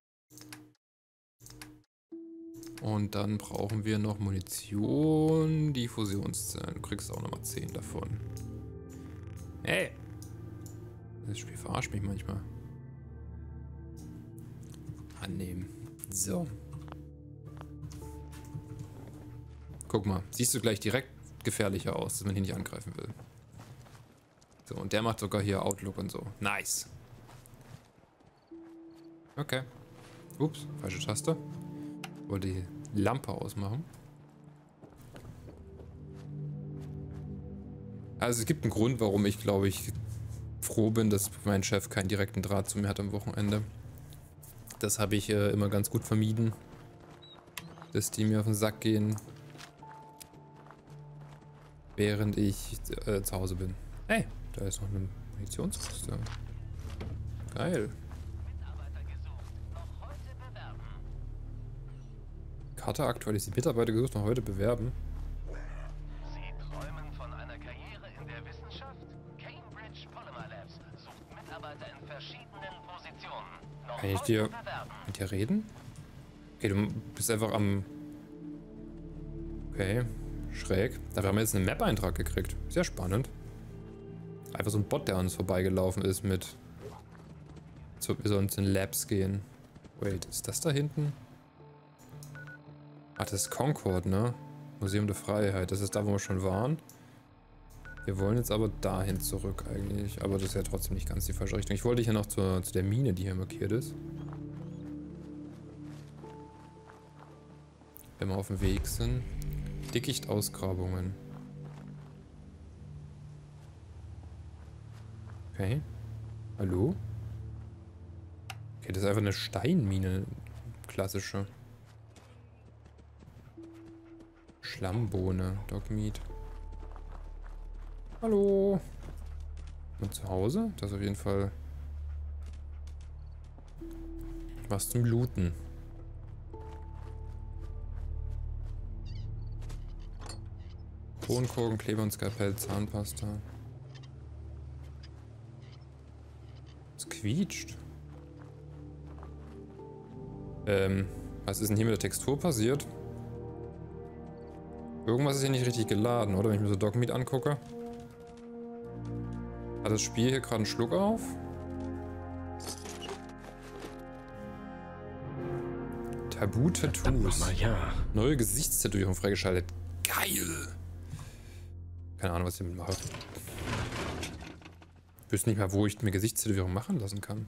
Und dann brauchen wir noch Munition, die Fusionszellen. Du kriegst auch nochmal 10 davon. Hey! Das Spiel verarscht mich manchmal. Annehmen. So. Guck mal, siehst du gleich direkt gefährlicher aus, dass man hier nicht angreifen will. So, und der macht sogar hier Outlook und so. Nice. Okay. Ups, falsche Taste. Wollte die Lampe ausmachen. Also es gibt einen Grund, warum ich, glaube ich, froh bin, dass mein Chef keinen direkten Draht zu mir hat am Wochenende. Das habe ich immer ganz gut vermieden. Dass die mir auf den Sack gehen. Während ich zu Hause bin. Hey, da ist noch eine Munitionskiste. Geil. Karte aktualisiert. Mitarbeiter gesucht, noch heute bewerben. Sie träumen von einer Karriere in der Wissenschaft? Cambridge Polymer Labs sucht Mitarbeiter in verschiedenen Positionen. Noch Kann ich heute bewerben. mit dir reden? Okay, du bist einfach am... Okay, schräg. Dafür haben wir jetzt einen Map-Eintrag gekriegt. Sehr spannend. Einfach so ein Bot, der an uns vorbeigelaufen ist mit... So, wir sollen zu den Labs gehen. Wait, ist das da hinten? Ach, das ist Concord, ne? Museum der Freiheit. Das ist da, wo wir schon waren. Wir wollen jetzt aber dahin zurück eigentlich. Aber das ist ja trotzdem nicht ganz die falsche Richtung. Ich wollte hier noch zu der Mine, die hier markiert ist. Wenn wir auf dem Weg sind. Dickichtausgrabungen. Okay. Hallo? Okay, das ist einfach eine Steinmine. Klassische. Schlammbohne. Dogmeat. Hallo. Und zu Hause? Das ist auf jeden Fall was zum Looten. Kronkorken, Kleber und Skalpell, Zahnpasta. Es quietscht. Was ist denn hier mit der Textur passiert? Irgendwas ist hier nicht richtig geladen, oder? Wenn ich mir so Dogmeat angucke. Hat das Spiel hier gerade einen Schluck auf? Tabu-Tattoos. Ja. Neue Gesichtstätowierung freigeschaltet. Geil! Keine Ahnung, was ich damit mache. Ich wüsste nicht mal, wo ich mir Gesichtstätowierung machen lassen kann.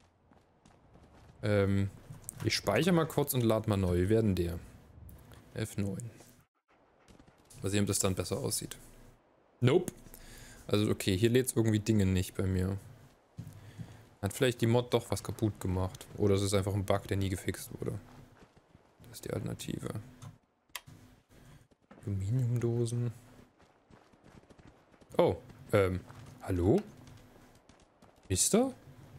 Ich speichere mal kurz und lade mal neu. Wir werden der. F9. Mal sehen, ob das dann besser aussieht. Nope. Also okay, hier lädt es irgendwie Dinge nicht bei mir. Hat vielleicht die Mod doch was kaputt gemacht. Oder es ist einfach ein Bug, der nie gefixt wurde. Das ist die Alternative. Aluminiumdosen. Oh, hallo? Mister?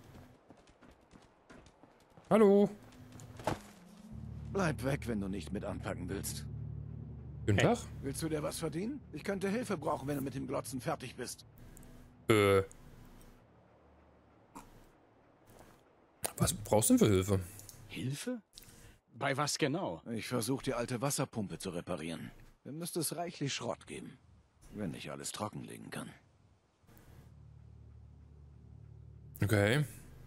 Hallo? Bleib weg, wenn du nicht mit anpacken willst. Guten Tag? Willst du dir was verdienen? Ich könnte Hilfe brauchen, wenn du mit dem Glotzen fertig bist. Was brauchst du denn für Hilfe? Hilfe? Bei was genau? Ich versuche die alte Wasserpumpe zu reparieren. Dann müsste es reichlich Schrott geben. Wenn ich alles trockenlegen kann. Okay.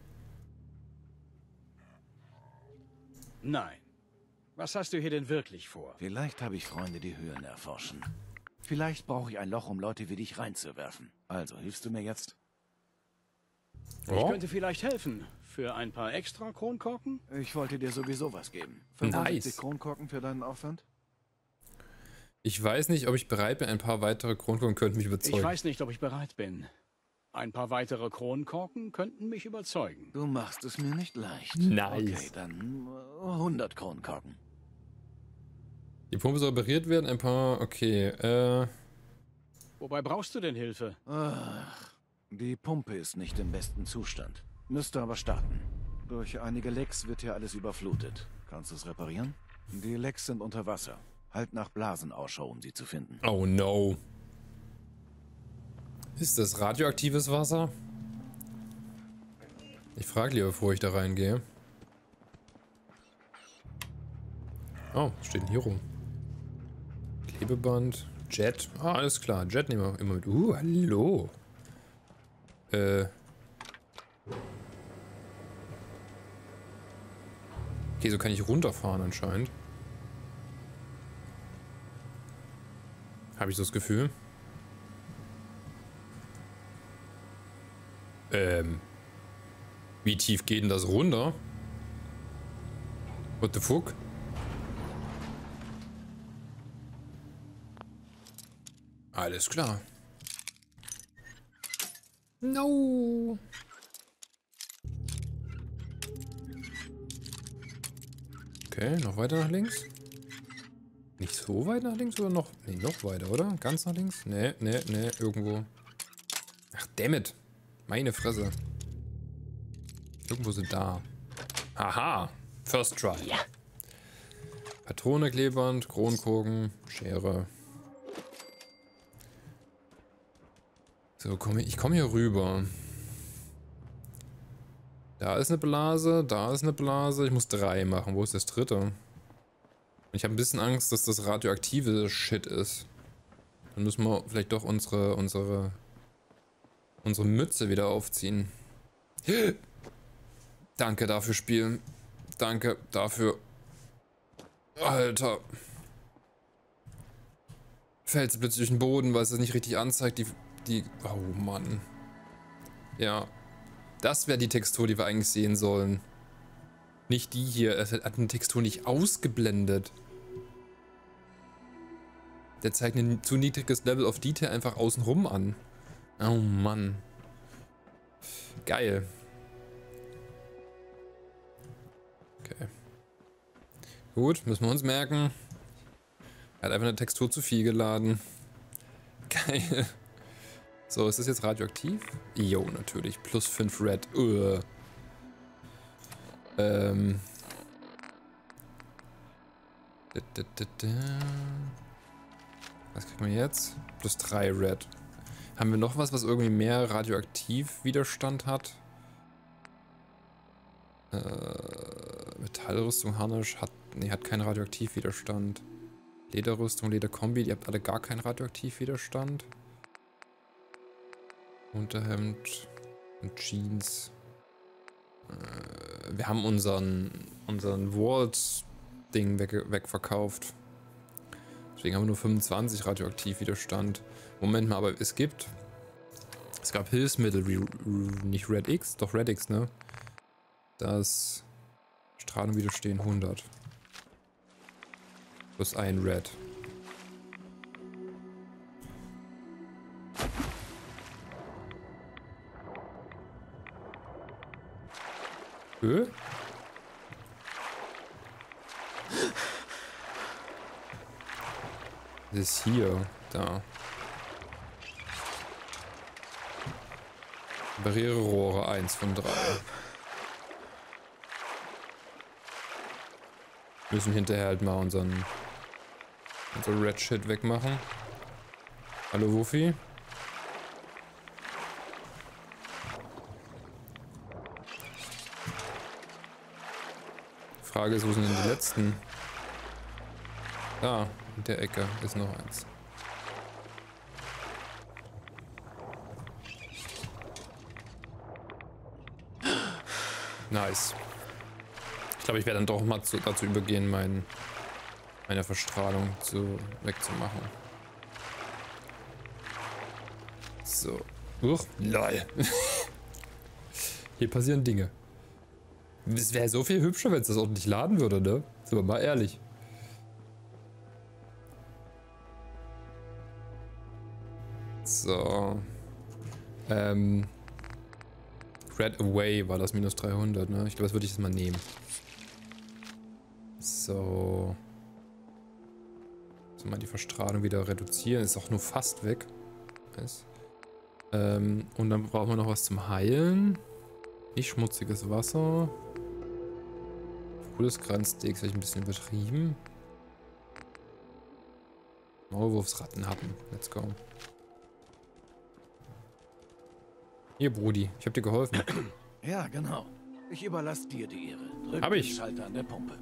Nein. Was hast du hier denn wirklich vor? Vielleicht habe ich Freunde, die Höhlen erforschen. Vielleicht brauche ich ein Loch, um Leute wie dich reinzuwerfen. Also, hilfst du mir jetzt? Ich Oh, könnte vielleicht helfen. Für ein paar extra Kronkorken? Ich wollte dir sowieso was geben. Nice. Kronkorken für deinen Aufwand? ich weiß nicht, ob ich bereit bin. Ein paar weitere Kronkorken könnten mich überzeugen. Ich weiß nicht, ob ich bereit bin. Ein paar weitere Kronkorken könnten mich überzeugen. Du machst es mir nicht leicht. Nice. Okay, dann 100 Kronkorken. Die Pumpe soll repariert werden. Ein paar... Okay, Wobei brauchst du denn Hilfe? Ach, die Pumpe ist nicht im besten Zustand. Müsste aber starten. Durch einige Lecks wird hier alles überflutet. Kannst du es reparieren? Die Lecks sind unter Wasser. Halt nach Blasen Ausschau, um sie zu finden. Oh no. Ist das radioaktives Wasser? Ich frage lieber, bevor ich da reingehe. Oh, was steht denn hier rum? Klebeband, Jet. Ah, alles klar. Jet nehmen wir immer mit. Hallo. Okay, so kann ich runterfahren anscheinend. Habe ich so das Gefühl. Wie tief geht denn das runter? What the fuck? Alles klar. No. Okay, noch weiter nach links. Nicht so weit nach links oder noch? Nee, noch weiter, oder? Ganz nach links? Nee, irgendwo. Ach, dammit. Meine Fresse. Irgendwo sind da. Haha. First try. Ja. Patrone, Klebeband, Kronkorken, Schere. So, ich komme hier rüber. Da ist eine Blase, da ist eine Blase. Ich muss 3 machen. Wo ist das dritte? Ich habe ein bisschen Angst, dass das radioaktive Shit ist. Dann müssen wir vielleicht doch unsere Mütze wieder aufziehen. Danke dafür, Spiel. Danke dafür. Alter. Fällt sie plötzlich durch den Boden, weil es das nicht richtig anzeigt. Oh Mann. Ja. Das wäre die Textur, die wir eigentlich sehen sollen. Nicht die hier. Es hat eine Textur nicht ausgeblendet. Der zeigt ein zu niedriges Level of Detail einfach außenrum an. Oh Mann. Geil. Okay. Gut, müssen wir uns merken. Er hat einfach eine Textur zu viel geladen. Geil. So, ist das jetzt radioaktiv? Jo, natürlich. Plus 5 Red. Was kriegt man jetzt? Plus 3 Red. Haben wir noch was, was irgendwie mehr radioaktiv Widerstand hat? Metallrüstung, Harnisch hat keinen Radioaktivwiderstand. Lederrüstung, Lederkombi, die habt alle gar keinen Radioaktivwiderstand. Unterhemd und Jeans. Wir haben unseren Vault-Ding wegverkauft. Deswegen haben wir nur 25 Radioaktivwiderstand. Moment mal, aber es gab Hilfsmittel wie nicht Red X, doch Red X, ne? Das Strahlung widerstehen 100. Plus ein Red. Das ist hier, da. Barriererohre 1 von 3. Müssen hinterher halt mal unseren Red Shit wegmachen. Hallo Wuffi. Frage ist, wo sind denn die letzten? Da, in der Ecke ist noch eins. Nice. Ich glaube, ich werde dann doch mal dazu übergehen, meine Verstrahlung wegzumachen. So. Lol. Hier passieren Dinge. Es wäre so viel hübscher, wenn es das ordentlich laden würde, ne? Sind wir mal ehrlich. So. Red Away war das minus 300, ne? Ich glaube, das würde ich jetzt mal nehmen. So. So, mal die Verstrahlung wieder reduzieren. Ist auch nur fast weg. Und dann brauchen wir noch was zum Heilen. Nicht schmutziges Wasser. Todeskranzsteak ist vielleicht ein bisschen übertrieben. Maulwurfsrattenhappen. Let's go. Hier, Brudi. Ich hab dir geholfen. Ja, genau. Ich überlasse dir die Ehre. Drück Hab ich. den Schalter an der Pumpe.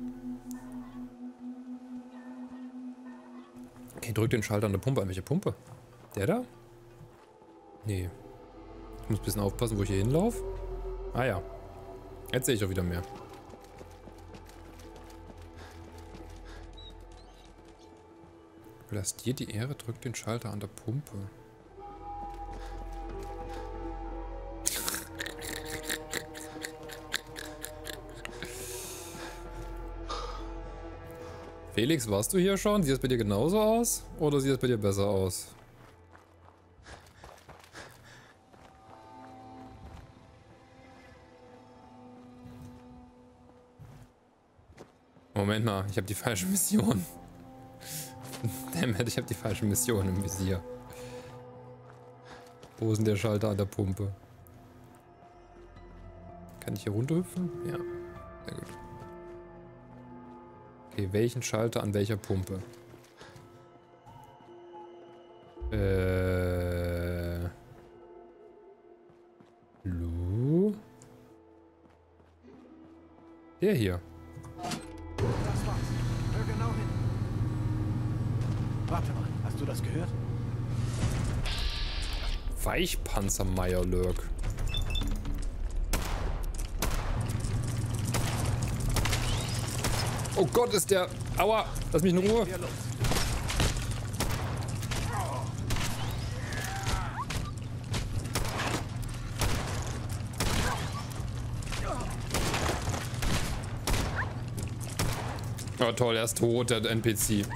Okay, drück den Schalter an der Pumpe. An welche Pumpe? Der da? Nee. Ich muss ein bisschen aufpassen, wo ich hier hinlaufe. Ah ja. Jetzt sehe ich auch wieder mehr. Lass dir die Ehre, drück den Schalter an der Pumpe. Felix, warst du hier schon? Sieht das bei dir genauso aus? Oder sieht das bei dir besser aus? Moment mal, ich habe die falsche Mission. Dammit, ich habe die falsche Mission im Visier. Wo ist denn der Schalter an der Pumpe? Kann ich hier runterhüpfen? Ja, sehr gut. Okay, welchen Schalter an welcher Pumpe? Hallo? Der hier. Das war's. Hör genau hin. Warte mal, hast du das gehört? Weichpanzermeierlurk. Oh Gott, ist der... Aua, lass mich in Ruhe. Oh toll, er ist tot, der NPC.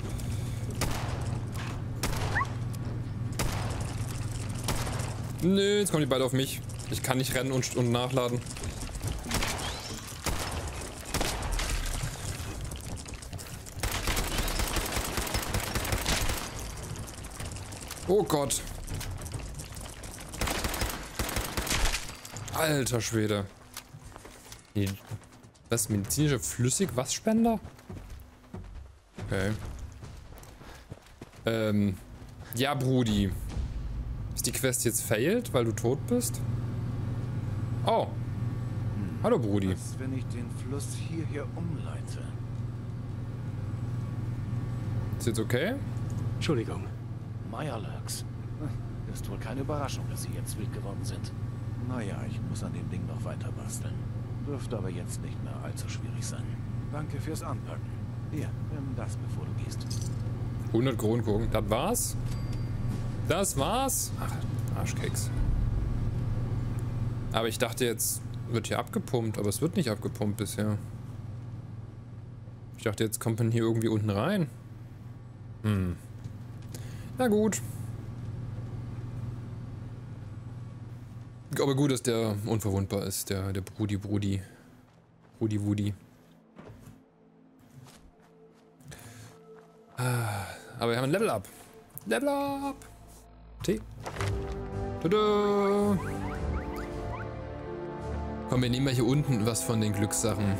Nö, jetzt kommen die beide auf mich. Ich kann nicht rennen und nachladen. Oh Gott. Alter Schwede. Was? Medizinischer Flüssigwasspender? Okay. Ja, Brudi. Ist die Quest jetzt failed, weil du tot bist? Oh. Hallo, Brudi. Was, wenn ich den Fluss hierher umleite? Ist jetzt okay? Entschuldigung. Mirelurks. Ist wohl keine Überraschung, dass sie jetzt wild geworden sind. Naja, ich muss an dem Ding noch weiter basteln. Dürfte aber jetzt nicht mehr allzu schwierig sein. Danke fürs Anpacken. Hier, nimm das, bevor du gehst. 100 Kronkorken. Das war's? Das war's? Ach, Arschkeks. Aber ich dachte, jetzt wird hier abgepumpt, aber es wird nicht abgepumpt bisher. Ich dachte, jetzt kommt man hier irgendwie unten rein. Na gut. Aber gut, dass der unverwundbar ist, der Brudi. Brudi. Aber wir haben ein Level Up. Level Up! T. Tada! Komm, wir nehmen mal hier unten was von den Glückssachen.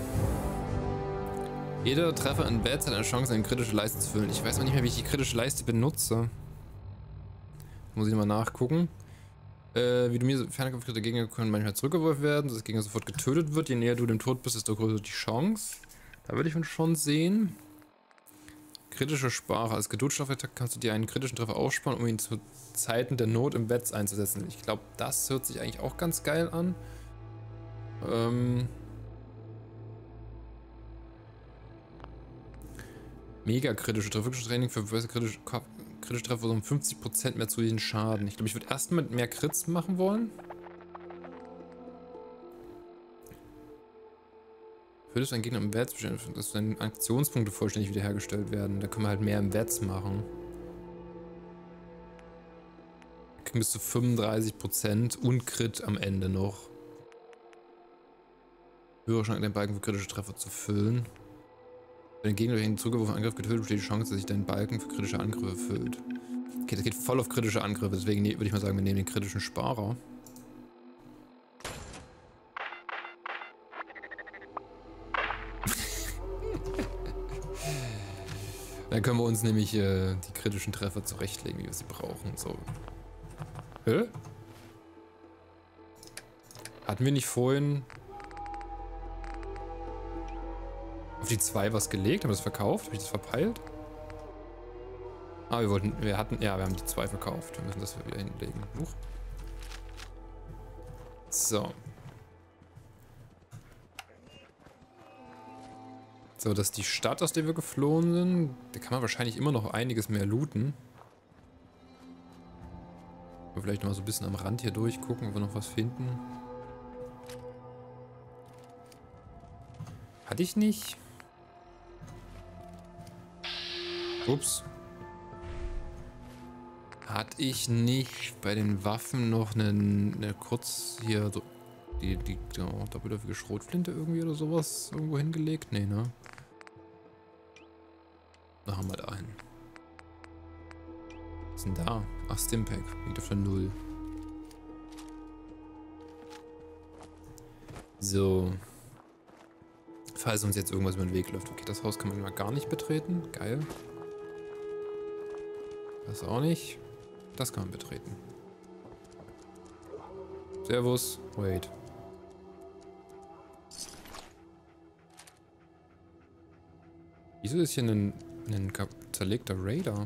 Jeder Treffer in Bats hat eine Chance, eine kritische Leiste zu füllen. Ich weiß noch nicht mehr, wie ich die kritische Leiste benutze. Muss ich mal nachgucken. Wie du mir fernkampfkritische Gegner können manchmal zurückgeworfen werden, dass das Gegner sofort getötet wird. Je näher du dem Tod bist, desto größer die Chance. Da würde ich uns schon sehen. Kritische Sprache. Als Geduldsstrafetag kannst du dir einen kritischen Treffer aufsparen, um ihn zu Zeiten der Not im Bett einzusetzen. Ich glaube, das hört sich eigentlich auch ganz geil an. Mega kritische Treffer. Training für kritische Treffer um 50% mehr zu den Schaden. Ich glaube, ich würde erst mit mehr Crits machen wollen. Würdest du einen Gegner im Wets bestellen, dass deine Aktionspunkte vollständig wiederhergestellt werden. Da können wir halt mehr im Wets machen. Wir kriegen bis zu 35% und Crit am Ende noch. Höhere Chance, deinen Balken für kritische Treffer zu füllen. Wenn der Gegner durch einen zugeworfenen Angriff getötet besteht die Chance, dass sich dein Balken für kritische Angriffe füllt. Okay, das geht voll auf kritische Angriffe, deswegen würde ich mal sagen, wir nehmen den kritischen Sparer. Dann können wir uns nämlich die kritischen Treffer zurechtlegen, wie wir sie brauchen. So. Hä? Hatten wir nicht vorhin auf die 2 was gelegt? Haben wir das verkauft? Habe ich das verpeilt? Ah, wir haben die 2 verkauft. Wir müssen das wieder hinlegen. Huch. So. So, das ist die Stadt, aus der wir geflohen sind. Da kann man wahrscheinlich immer noch einiges mehr looten. Vielleicht noch mal so ein bisschen am Rand hier durchgucken, ob wir noch was finden. Hatte ich nicht? Ups. Hatte ich nicht bei den Waffen noch eine kurz hier so die doppelläufige Schrotflinte irgendwie oder sowas irgendwo hingelegt? Nee, ne? Da haben wir da einen. Was ist denn da? Ach, Stimpack. Liegt auf der 0. So. Falls uns jetzt irgendwas über den Weg läuft. Okay, das Haus kann man mal gar nicht betreten. Geil. Das auch nicht. Das kann man betreten. Servus. Wait. Wieso ist hier ein zerlegter Raider?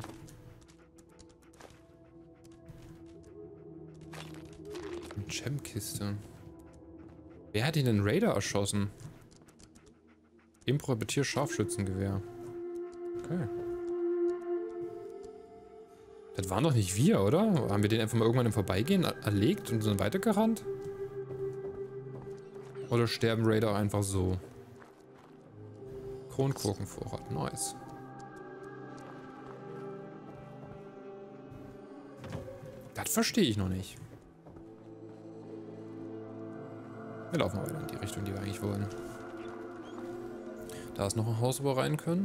Eine Gemkiste. Wer hat hier den Raider erschossen? Improbier Scharfschützengewehr. Okay. Das waren doch nicht wir, oder? Haben wir den einfach mal irgendwann im Vorbeigehen erlegt und sind weitergerannt? Oder sterben Raider einfach so? Kronkorkenvorrat, nice. Das verstehe ich noch nicht. Wir laufen mal weiter in die Richtung, die wir eigentlich wollen. Da ist noch ein Haus, wo wir rein können.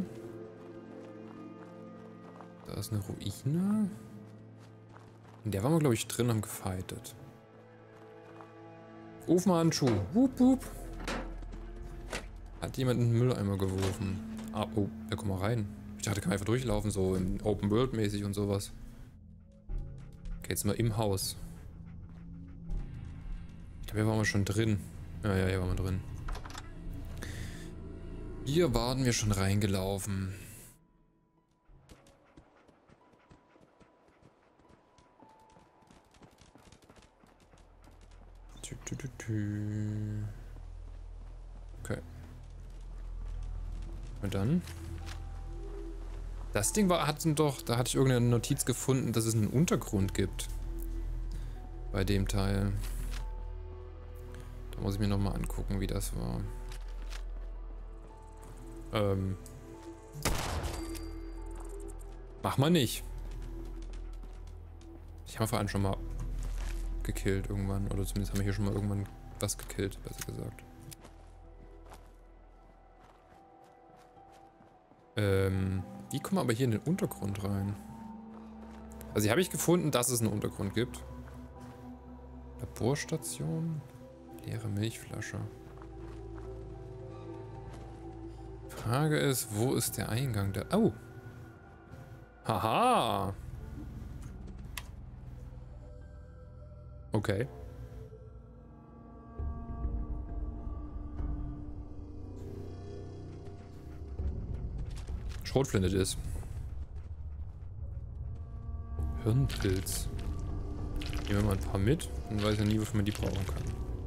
Da ist eine Ruine. In der waren wir, glaube ich, drin, haben gefightet. Ofenhandschuh. Wup, wup. Hat jemand einen Mülleimer geworfen? Ah, oh, da komm mal rein. Ich dachte, da kann man einfach durchlaufen, so in Open World mäßig und sowas. Okay, jetzt mal im Haus. Ich glaube, hier waren wir schon drin. Ja, hier waren wir drin. Hier waren wir schon reingelaufen. Okay. Und dann? Das Ding da hatte ich irgendeine Notiz gefunden, dass es einen Untergrund gibt. Bei dem Teil. Da muss ich mir nochmal angucken, wie das war. Mach mal nicht. Ich habe vor allem schon mal gekillt irgendwann. Oder zumindest haben wir hier schon mal irgendwann was gekillt, besser gesagt. Wie kommen wir aber hier in den Untergrund rein? Also hier habe ich gefunden, dass es einen Untergrund gibt. Laborstation. Leere Milchflasche. Frage ist, wo ist der Eingang da? Oh! Haha! Okay. Schrotflinte ist. Hirnpilz. Nehmen wir mal ein paar mit. Dann weiß ich nie, wofür man die brauchen kann.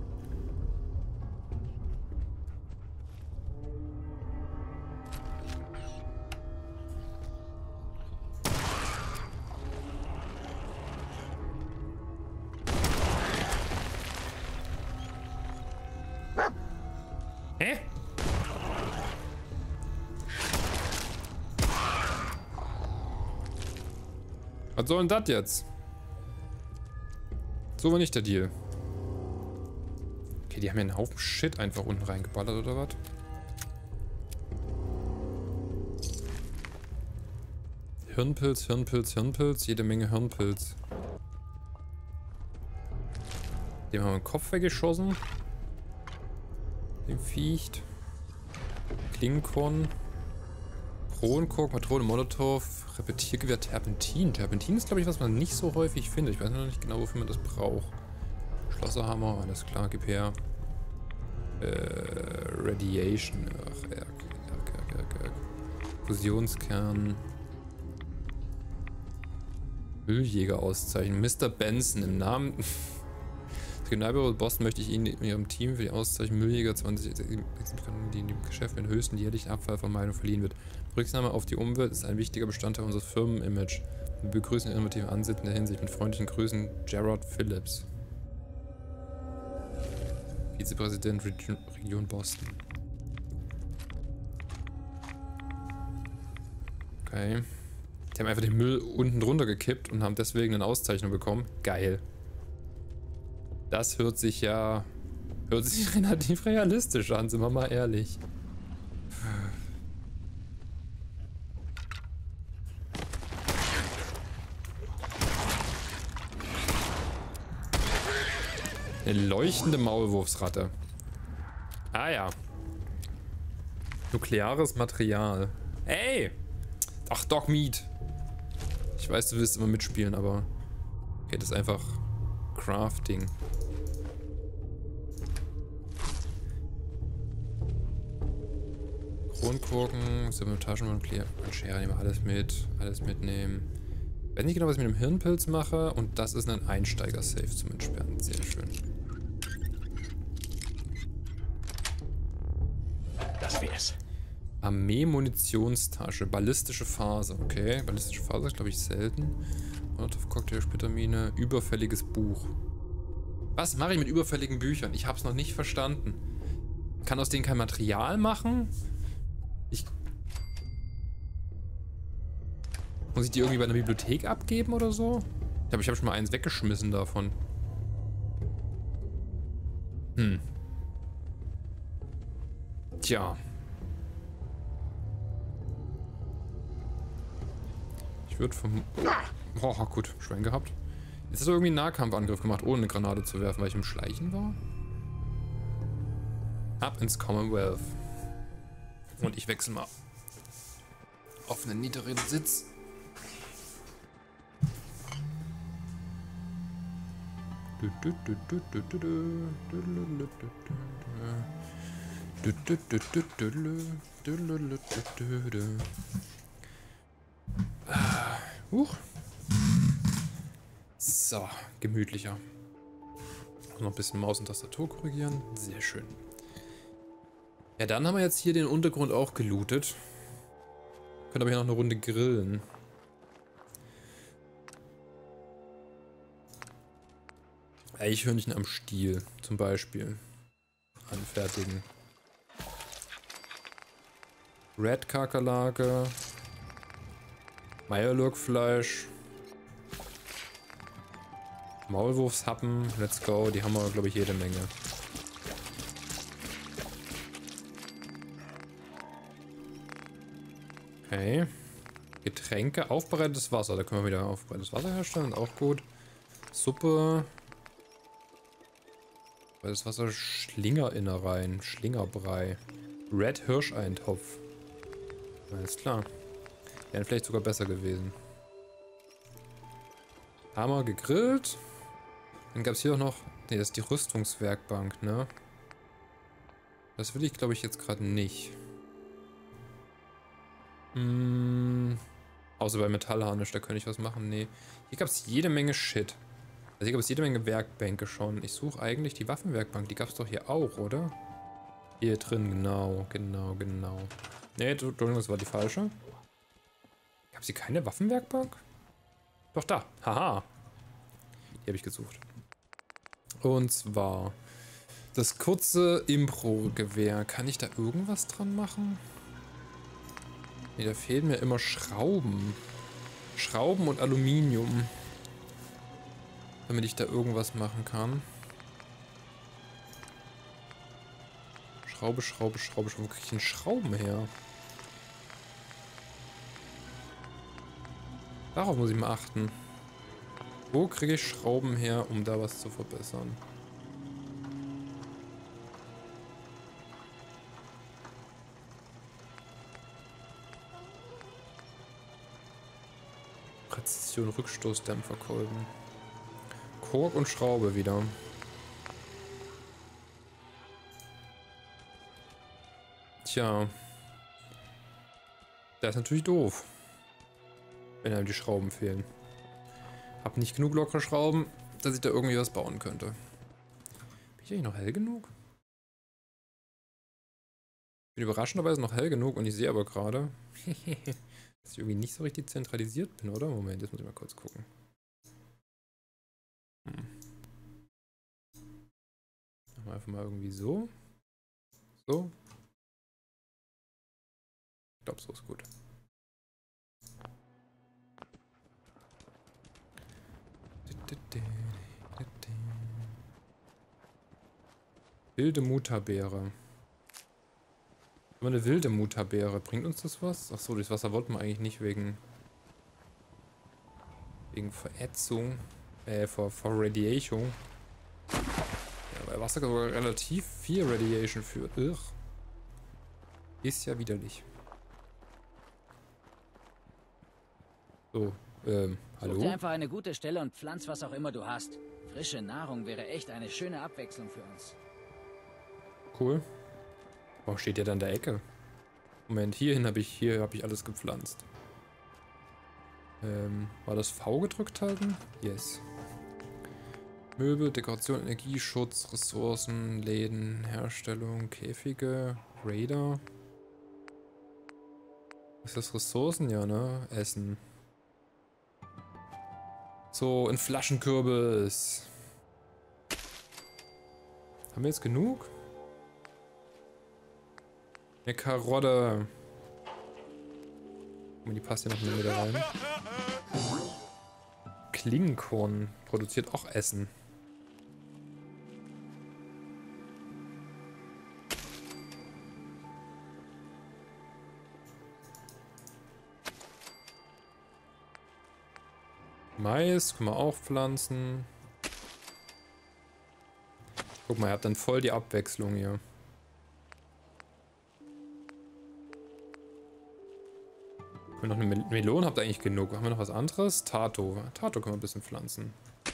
Was soll denn das jetzt? So war nicht der Deal. Okay, die haben ja einen Haufen Shit einfach unten reingeballert, oder was? Hirnpilz, Hirnpilz, Hirnpilz. Jede Menge Hirnpilz. Dem haben wir den Kopf weggeschossen. Dem Viecht. Klingenkorn. Kronkork, Patrone, Molotow, Repetiergewehr, Terpentin. Terpentin ist, glaube ich, was man nicht so häufig findet. Ich weiß noch nicht genau, wofür man das braucht. Schlosserhammer, alles klar, gib her. Radiation. Ach, Fusionskern. Mülljäger-Auszeichnung. Mr. Benson im Namen... Kriminalbüro Boston möchte ich Ihnen in Ihrem Team für die Auszeichnung Mülljäger 20, die in dem Geschäft mit dem höchsten jährlichen Abfallvermeidung verliehen wird. Rücksichtnahme auf die Umwelt ist ein wichtiger Bestandteil unseres Firmen-Image. Wir begrüßen innovative Ansichten in der Hinsicht. Mit freundlichen Grüßen, Gerard Phillips. Vizepräsident Region Boston. Okay. Die haben einfach den Müll unten drunter gekippt und haben deswegen eine Auszeichnung bekommen. Geil. Das hört sich relativ realistisch an, sind wir mal ehrlich. Eine leuchtende Maulwurfsratte. Ah ja. Nukleares Material. Ey! Ach, Dogmeat. Ich weiß, du willst immer mitspielen, aber... Okay, das ist einfach... Crafting. Kronkorken, Sabotagen und Schere, nehmen wir alles mit. Alles mitnehmen. Ich weiß nicht genau, was ich mit dem Hirnpilz mache. Und das ist ein Einsteiger-Safe zum Entsperren. Sehr schön. Das wär's. Armee-Munitionstasche. Ballistische Phase. Okay, ballistische Phase ist, glaube ich, selten. Molotov-Cocktail, Splittermine. Überfälliges Buch. Was mache ich mit überfälligen Büchern? Ich habe es noch nicht verstanden. Ich kann aus denen kein Material machen. Muss ich die irgendwie bei einer Bibliothek abgeben oder so? Ich habe schon mal eins weggeschmissen davon. Tja. Ich würde vom... Oh, gut. Schwein gehabt. Jetzt hat er irgendwie einen Nahkampfangriff gemacht, ohne eine Granate zu werfen, weil ich im Schleichen war? Ab ins Commonwealth. Und ich wechsle mal auf einen niedrigeren Sitz. So, gemütlicher. Noch ein bisschen Maus und Tastatur korrigieren. Sehr schön. Ja, dann haben wir jetzt hier den Untergrund auch gelootet. Können aber hier noch eine Runde grillen. Eichhörnchen am Stiel zum Beispiel anfertigen. Red Kakerlake. Meierlurkfleisch. Maulwurfshappen. Let's go. Die haben wir, glaube ich, jede Menge. Okay. Getränke. Aufbereitetes Wasser. Da können wir wieder aufbereitetes Wasser herstellen. Auch gut. Suppe. Das Wasser Schlingerinnereien, Schlingerbrei. Red Hirscheintopf. Alles klar. Wären vielleicht sogar besser gewesen. Hammer gegrillt. Dann gab es hier auch noch. Ne, das ist die Rüstungswerkbank, ne? Das will ich, glaube ich, jetzt gerade nicht. Außer bei Metallharnisch, da könnte ich was machen. Nee. Hier gab es jede Menge Shit. Also hier gab es jede Menge Werkbänke schon. Ich suche eigentlich die Waffenwerkbank. Die gab es doch hier auch, oder? Hier drin, genau. Ne, Entschuldigung, das war die falsche. Gab es hier keine Waffenwerkbank? Doch, da. Haha. Die habe ich gesucht. Und zwar das kurze Impro-Gewehr. Kann ich da irgendwas dran machen? Ne, da fehlen mir immer Schrauben. Schrauben und Aluminium. Damit ich da irgendwas machen kann. Schraube. Wo kriege ich denn Schrauben her? Darauf muss ich mal achten. Wo kriege ich Schrauben her, um da was zu verbessern? Präzision Rückstoßdämpferkolben. Kork und Schraube wieder. Tja. Das ist natürlich doof. Wenn einem die Schrauben fehlen. Hab nicht genug lockere Schrauben, dass ich da irgendwie was bauen könnte. Bin ich eigentlich noch hell genug? Ich bin überraschenderweise noch hell genug und ich sehe aber gerade, dass ich irgendwie nicht so richtig zentralisiert bin, oder? Moment, jetzt muss ich mal kurz gucken. Machen wir einfach mal irgendwie so. So. Ich glaube, so ist gut. Wilde Mutterbeere. Aber eine wilde Mutterbeere, bringt uns das was? Achso, das Wasser wollten wir eigentlich nicht wegen Verätzung. Vor Radiation. Ja, weil Wasser sogar relativ viel Radiation führt. Ist ja widerlich. So, hallo? Such dir einfach eine gute Stelle und pflanz was auch immer du hast. Frische Nahrung wäre echt eine schöne Abwechslung für uns. Cool. Warum steht der da an der Ecke? Moment, hier habe ich alles gepflanzt. War das V gedrückt halten? Yes. Möbel, Dekoration, Energieschutz, Ressourcen, Läden, Herstellung, Käfige, Raider. Ist das Ressourcen? Ja, ne? Essen. So, ein Flaschenkürbis. Haben wir jetzt genug? Eine Karotte. Die passt hier noch in die Mitte rein. Klingenkorn produziert auch Essen. Mais können wir auch pflanzen. Guck mal, ihr habt dann voll die Abwechslung hier. Haben wir noch eine Melone? Habt ihr eigentlich genug? Haben wir noch was anderes? Tato. Tato können wir ein bisschen pflanzen.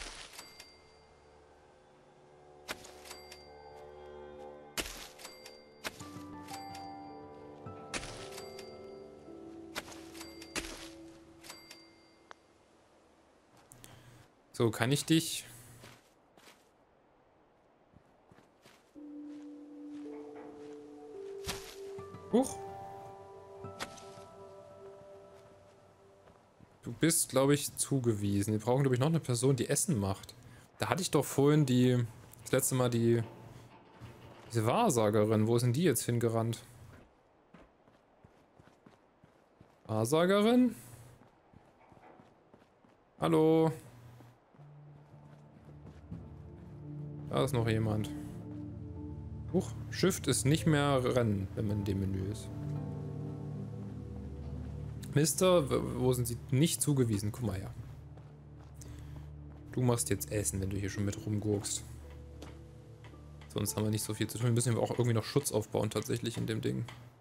So, kann ich dich... Huch. Du bist, glaube ich, zugewiesen. Wir brauchen, glaube ich, noch eine Person, die Essen macht. Da hatte ich doch vorhin das letzte Mal diese Wahrsagerin. Wo ist denn die jetzt hingerannt? Wahrsagerin? Hallo? Da ist noch jemand. Huch, Shift ist nicht mehr Rennen, wenn man in dem Menü ist. Mister, wo sind Sie nicht zugewiesen? Guck mal her. Du machst jetzt Essen, wenn du hier schon mit rumgurkst. Sonst haben wir nicht so viel zu tun. Wir müssen auch irgendwie noch Schutz aufbauen, tatsächlich in dem Ding.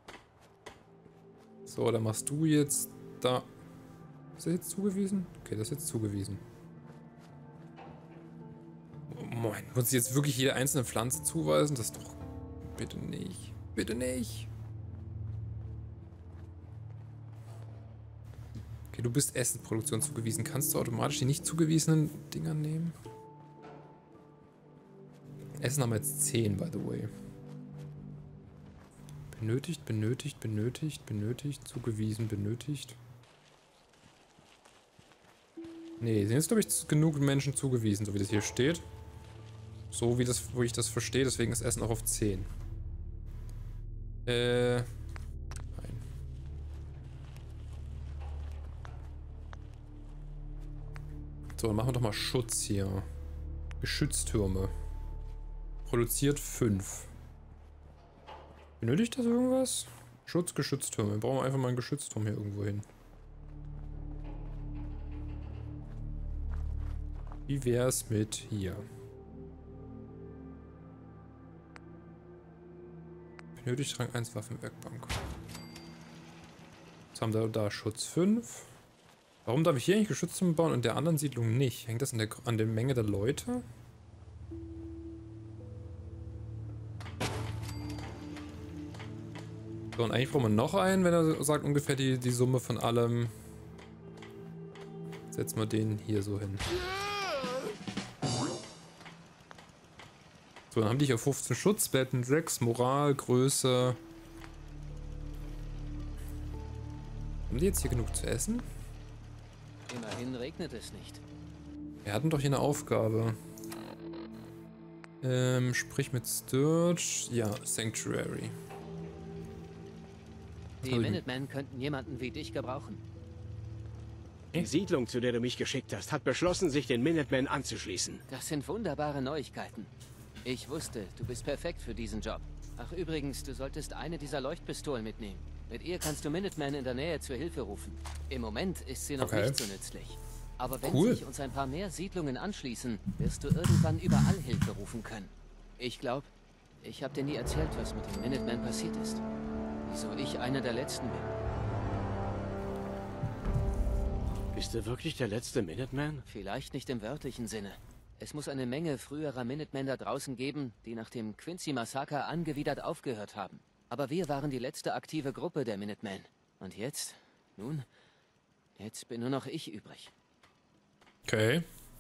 So, dann machst du jetzt da... Ist das jetzt zugewiesen? Okay, das ist jetzt zugewiesen. Moin, muss ich jetzt wirklich jede einzelne Pflanze zuweisen? Das ist doch... Bitte nicht. Bitte nicht. Okay, du bist Essenproduktion zugewiesen. Kannst du automatisch die nicht zugewiesenen Dinger nehmen? Essen haben wir jetzt 10, by the way. Benötigt, benötigt, benötigt, benötigt, zugewiesen, benötigt. Nee, sind jetzt, glaube ich, genug Menschen zugewiesen, so wie das hier steht. So wie das, wo ich das verstehe, deswegen ist Essen auch auf 10. Nein. So, dann machen wir doch mal Schutz hier. Geschütztürme. Produziert 5. Benötigt das irgendwas? Schutz, Geschütztürme. Wir brauchen einfach mal einen Geschützturm hier irgendwo hin. Wie wär's mit hier? Benötigt Rang 1 Waffenwerkbank. Jetzt haben wir da Schutz 5. Warum darf ich hier eigentlich Geschütztürme bauen und der anderen Siedlung nicht? Hängt das an der Menge der Leute? So, und eigentlich brauchen wir noch einen, wenn er sagt ungefähr die Summe von allem. Setzen wir den hier so hin. So, dann haben die hier 15 Schutzbetten, 6 Moral, Größe. Haben die jetzt hier genug zu essen? Immerhin regnet es nicht. Wir hatten doch hier eine Aufgabe. Sprich mit Sturge. Ja, Sanctuary. Die Minutemen könnten jemanden wie dich gebrauchen. Die Siedlung, zu der du mich geschickt hast, hat beschlossen, sich den Minutemen anzuschließen. Das sind wunderbare Neuigkeiten. Ich wusste, du bist perfekt für diesen Job. Ach übrigens, du solltest eine dieser Leuchtpistolen mitnehmen. Mit ihr kannst du Minutemen in der Nähe zur Hilfe rufen. Im Moment ist sie noch nicht so nützlich. Aber wenn sich uns ein paar mehr Siedlungen anschließen, wirst du irgendwann überall Hilfe rufen können. Ich glaube, ich habe dir nie erzählt, was mit den Minutemen passiert ist. Wieso ich einer der Letzten bin. Bist du wirklich der letzte Minuteman? Vielleicht nicht im wörtlichen Sinne. Es muss eine Menge früherer Minutemen da draußen geben, die nach dem Quincy-Massaker angewidert aufgehört haben. Aber wir waren die letzte aktive Gruppe der Minutemen. Und jetzt? Nun, jetzt bin nur noch ich übrig. Okay.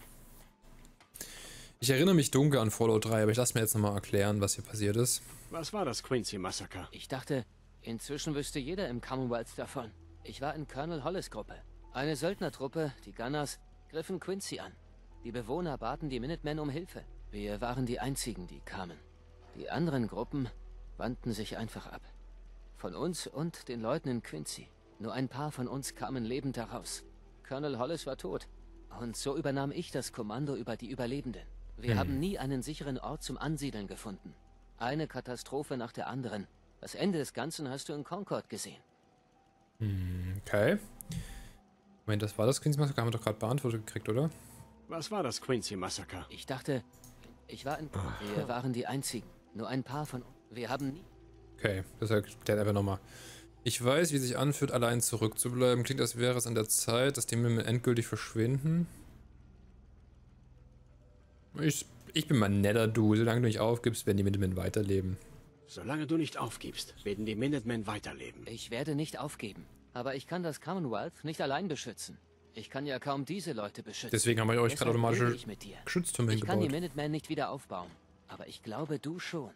Ich erinnere mich dunkel an Fallout 3, aber ich lasse mir jetzt nochmal erklären, was hier passiert ist. Was war das Quincy-Massaker? Ich dachte, inzwischen wüsste jeder im Commonwealth davon. Ich war in Colonel Hollis Gruppe. Eine Söldnertruppe, die Gunners, griffen Quincy an. Die Bewohner baten die Minutemen um Hilfe. Wir waren die einzigen, die kamen. Die anderen Gruppen wandten sich einfach ab. Von uns und den Leuten in Quincy. Nur ein paar von uns kamen lebend heraus. Colonel Hollis war tot. Und so übernahm ich das Kommando über die Überlebenden. Wir haben nie einen sicheren Ort zum Ansiedeln gefunden. Eine Katastrophe nach der anderen. Das Ende des Ganzen hast du in Concord gesehen. Okay. Moment, das war das Quincy-Massaker, haben wir doch gerade beantwortet gekriegt, oder? Was war das Quincy-Massaker? Ich dachte, wir waren die Einzigen. Nur ein paar von uns. Wir haben nie... Okay, das erklärt einfach nochmal. Ich weiß, wie es sich anfühlt, allein zurückzubleiben. Klingt, als wäre es an der Zeit, dass die Minutemen endgültig verschwinden. Ich bin mal ein netter Du. Solange du nicht aufgibst, werden die Minutemen weiterleben. Solange du nicht aufgibst, werden die Minutemen weiterleben. Ich werde nicht aufgeben. Aber ich kann das Commonwealth nicht allein beschützen. Ich kann ja kaum diese Leute beschützen. Deswegen haben wir euch gerade Deshalb automatisch rede ich mit dir. Geschütztürme Ich kann die hingebaut. Minutemen nicht wieder aufbauen. Aber ich glaube, du schon.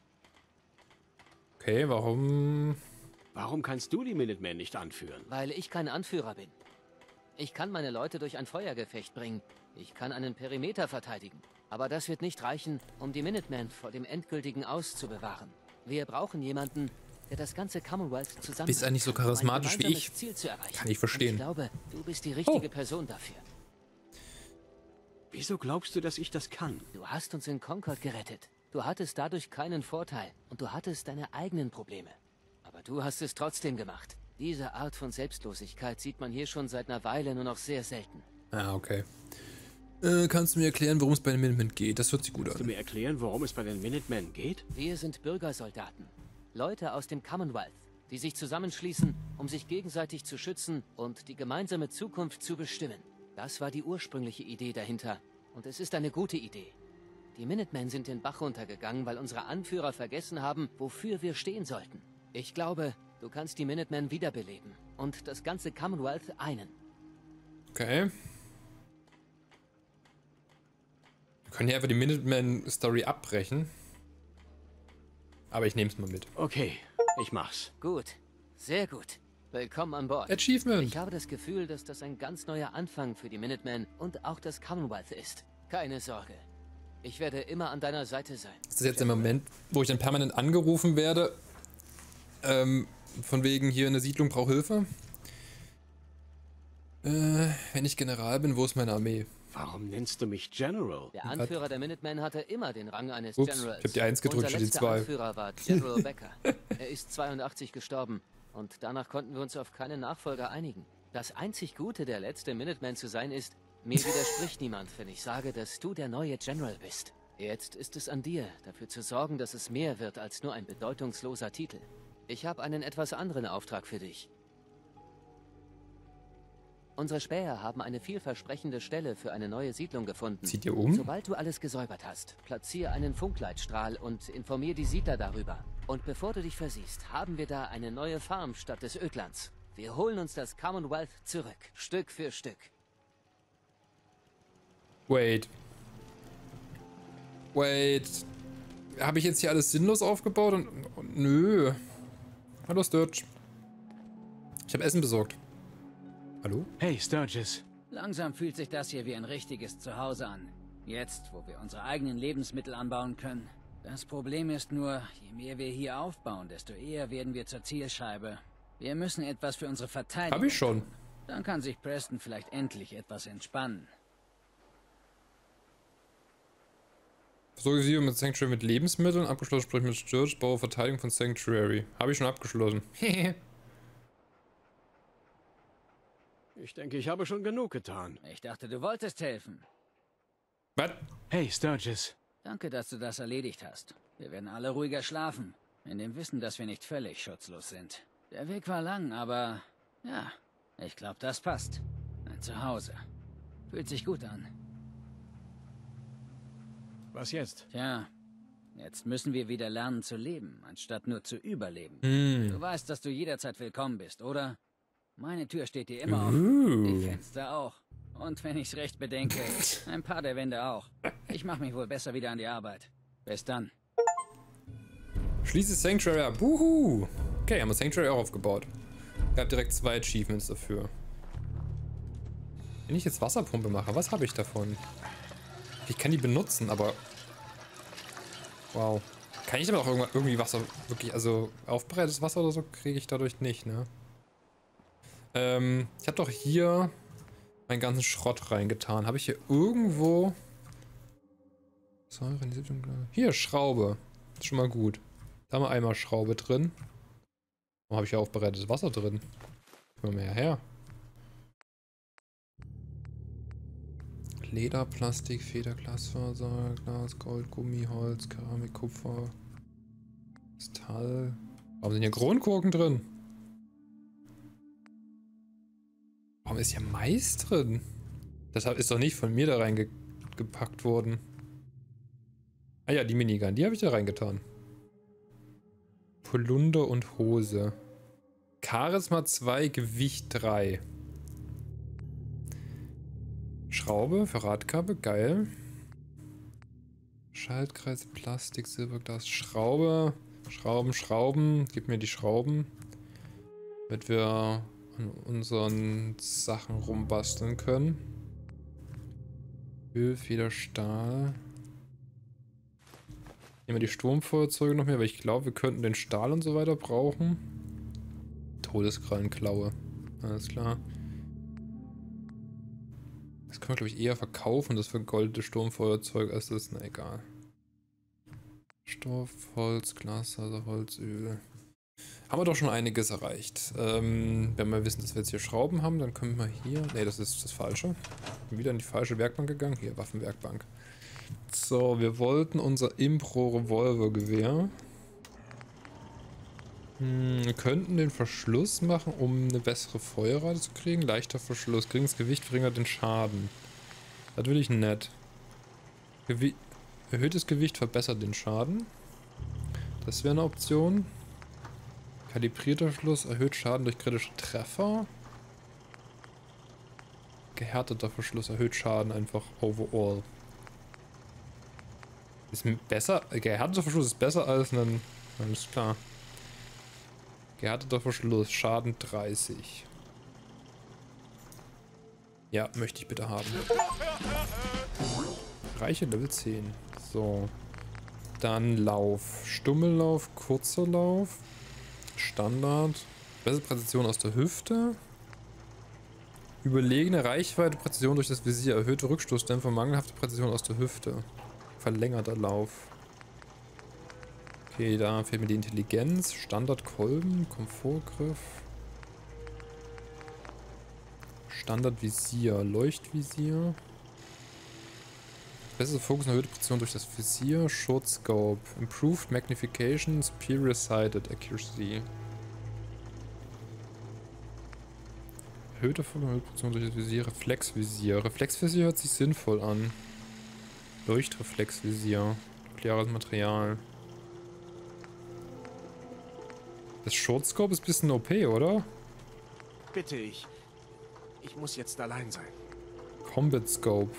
Okay, warum? Warum kannst du die Minutemen nicht anführen? Weil ich kein Anführer bin. Ich kann meine Leute durch ein Feuergefecht bringen. Ich kann einen Perimeter verteidigen. Aber das wird nicht reichen, um die Minutemen vor dem endgültigen Aus zu bewahren. Wir brauchen jemanden, der das ganze Commonwealth zusammen. Bist eigentlich so charismatisch wie ich. Ziel zu erreichen. Kann ich verstehen. Und ich glaube, du bist die richtige Person dafür. Wieso glaubst du, dass ich das kann? Du hast uns in Concord gerettet. Du hattest dadurch keinen Vorteil und du hattest deine eigenen Probleme. Aber du hast es trotzdem gemacht. Diese Art von Selbstlosigkeit sieht man hier schon seit einer Weile nur noch sehr selten. Ah, okay. Kannst du mir erklären, worum es bei den Minutemen geht? Das hört sich gut an. Kannst du mir erklären, worum es bei den Minutemen geht? Wir sind Bürgersoldaten. Leute aus dem Commonwealth, die sich zusammenschließen, um sich gegenseitig zu schützen und die gemeinsame Zukunft zu bestimmen. Das war die ursprüngliche Idee dahinter. Und es ist eine gute Idee. Die Minutemen sind den Bach runtergegangen, weil unsere Anführer vergessen haben, wofür wir stehen sollten. Ich glaube, du kannst die Minutemen wiederbeleben und das ganze Commonwealth einen. Okay. Wir können hier einfach die Minutemen-Story abbrechen. Aber ich nehme es mal mit. Okay, ich mach's. Gut, sehr gut. Willkommen an Bord. Achievement. Ich habe das Gefühl, dass das ein ganz neuer Anfang für die Minutemen und auch das Commonwealth ist. Keine Sorge. Ich werde immer an deiner Seite sein. Ist das jetzt der Moment, wo ich dann permanent angerufen werde? Von wegen, hier in der Siedlung braucht Hilfe? Wenn ich General bin, wo ist meine Armee? Warum nennst du mich General? Der Anführer der Minutemen hatte immer den Rang eines Ups, Generals. ich hab die 1 gedrückt, Unser statt die letzter 2. Anführer war General Becker. Er ist 82 gestorben und danach konnten wir uns auf keinen Nachfolger einigen. Das einzig Gute, der letzte Minuteman zu sein, ist, mir widerspricht niemand, wenn ich sage, dass du der neue General bist. Jetzt ist es an dir, dafür zu sorgen, dass es mehr wird als nur ein bedeutungsloser Titel. Ich habe einen etwas anderen Auftrag für dich. Unsere Späher haben eine vielversprechende Stelle für eine neue Siedlung gefunden. Zieht ihr um? Sobald du alles gesäubert hast, platziere einen Funkleitstrahl und informiere die Siedler darüber. Und bevor du dich versiehst, haben wir da eine neue Farm statt des Ödlands. Wir holen uns das Commonwealth zurück, Stück für Stück. Wait. Habe ich jetzt hier alles sinnlos aufgebaut? Und nö. Hallo Sturge. Ich habe Essen besorgt. Hallo? Hey, Sturgis. Langsam fühlt sich das hier wie ein richtiges Zuhause an. Jetzt, wo wir unsere eigenen Lebensmittel anbauen können. Das Problem ist nur, je mehr wir hier aufbauen, desto eher werden wir zur Zielscheibe. Wir müssen etwas für unsere Verteidigung Hab ich schon. tun. Dann kann sich Preston vielleicht endlich etwas entspannen. Versorge sie mit Sanctuary mit Lebensmitteln. Abgeschlossen, sprich mit Sturge. Baue Verteidigung von Sanctuary. Habe ich schon abgeschlossen. Ich denke, ich habe schon genug getan. Ich dachte, du wolltest helfen. Was? Hey, Sturgis. Danke, dass du das erledigt hast. Wir werden alle ruhiger schlafen, in dem Wissen, dass wir nicht völlig schutzlos sind. Der Weg war lang, aber ja, ich glaube, das passt. Ein Zuhause. Fühlt sich gut an. Was jetzt? Tja, jetzt müssen wir wieder lernen zu leben, anstatt nur zu überleben. Du weißt, dass du jederzeit willkommen bist, oder? Meine Tür steht dir immer offen. Die Fenster auch. Und wenn ich's recht bedenke, ein paar der Wände auch. Ich mache mich wohl besser wieder an die Arbeit. Bis dann. Schließe Sanctuary ab. Wuhu. Okay, haben wir Sanctuary auch aufgebaut. Ich habe direkt 2 Achievements dafür. Wenn ich jetzt Wasserpumpe mache, was habe ich davon? Ich kann die benutzen, aber... Wow. Kann ich aber auch irgendwie Wasser wirklich, also aufbereitetes Wasser oder so kriege ich dadurch nicht, ne? Ich habe doch hier meinen ganzen Schrott reingetan. Habe ich hier irgendwo... Hier, Schraube. Das ist schon mal gut. Da haben wir einmal Schraube drin. Warum habe ich hier aufbereitetes Wasser drin? Mal mehr her. Leder, Plastik, Feder, Glasfaser, Glas, Gold, Gummi, Holz, Keramik, Kupfer, Metall. Warum sind hier Kronkorken drin? Warum ist hier Mais drin? Das ist doch nicht von mir da reingepackt worden. Ah ja, die Minigun, die habe ich da reingetan. Polunder und Hose. Charisma 2, Gewicht 3. Schraube für Radkappe, geil. Schaltkreis, Plastik, Silberglas, Schraube. Schrauben. Gib mir die Schrauben. Damit wir an unseren Sachen rumbasteln können. Öl, Feder, Stahl. Nehmen wir die Sturmfeuerzeuge noch mehr, weil ich glaube, wir könnten den Stahl und so weiter brauchen. Todeskrallenklaue. Alles klar. Das können wir, glaube ich, eher verkaufen, das vergoldete Sturmfeuerzeug, als das, na egal. Stoff, Holz, Glasfaser, Holzöl. Haben wir doch schon einiges erreicht. Wenn wir wissen, dass wir jetzt hier Schrauben haben, dann können wir hier... Ne, das ist das Falsche. Bin wieder in die falsche Werkbank gegangen. Hier, Waffenwerkbank. So, wir wollten unser Impro-Revolver-Gewehr. Wir könnten den Verschluss machen, um eine bessere Feuerrate zu kriegen. Leichter Verschluss. Geringes Gewicht verringert den Schaden. Das will ich nicht. Erhöhtes Gewicht verbessert den Schaden. Das wäre eine Option. Kalibrierter Verschluss erhöht Schaden durch kritische Treffer. Gehärteter Verschluss erhöht Schaden einfach overall. Ist besser. Gehärteter Verschluss ist besser als ein... Alles klar. Gehärteter Verschluss, Schaden 30. Ja, möchte ich bitte haben. Reiche Level 10. So. Dann Lauf. Stummellauf, kurzer Lauf. Standard. Bessere Präzision aus der Hüfte. Überlegene Reichweite, Präzision durch das Visier. Erhöhte Rückstoßdämpfer, mangelhafte Präzision aus der Hüfte. Verlängerter Lauf. Okay, da fehlt mir die Intelligenz. Standardkolben, Komfortgriff. Standardvisier, Leuchtvisier. Bessere Fokus und erhöhte Präzision durch das Visier. Short Scope. Improved Magnification, Superior Sighted Accuracy. Erhöhte Fokus und erhöhte Präzision durch das Visier. Reflexvisier. Reflexvisier hört sich sinnvoll an. Leuchtreflexvisier. Nukleares Material. Das Shortscope ist ein bisschen OP, oder? Bitte, ich muss jetzt allein sein. Combat Scope.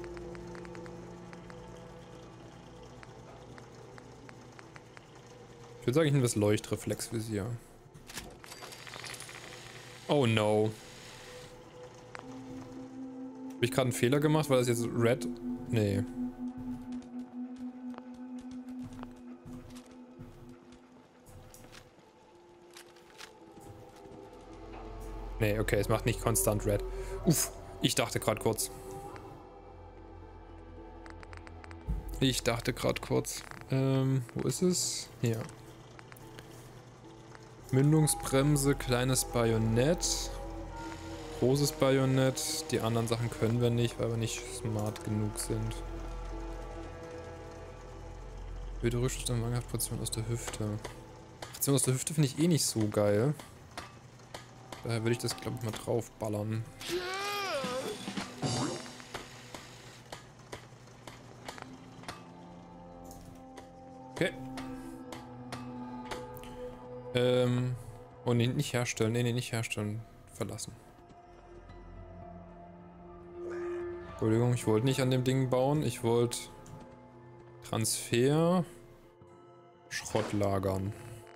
Ich würde sagen, ich nehme das Leuchtreflexvisier. Oh no. Habe ich gerade einen Fehler gemacht? War das jetzt Red? Nee. Nee, okay, es macht nicht konstant Red. Uff, ich dachte gerade kurz. Wo ist es? Hier. Mündungsbremse, kleines Bajonett. Großes Bajonett. Die anderen Sachen können wir nicht, weil wir nicht smart genug sind. Erhöhte Rückstoß, mangelhafte Präzision aus der Hüfte. Präzision aus der Hüfte finde ich eh nicht so geil. Daher würde ich das, glaube ich, mal drauf ballern. Okay. Oh nee, nicht herstellen. Nee, nicht herstellen. Verlassen. Entschuldigung, ich wollte nicht an dem Ding bauen. Ich wollte Transfer Schrott lagern.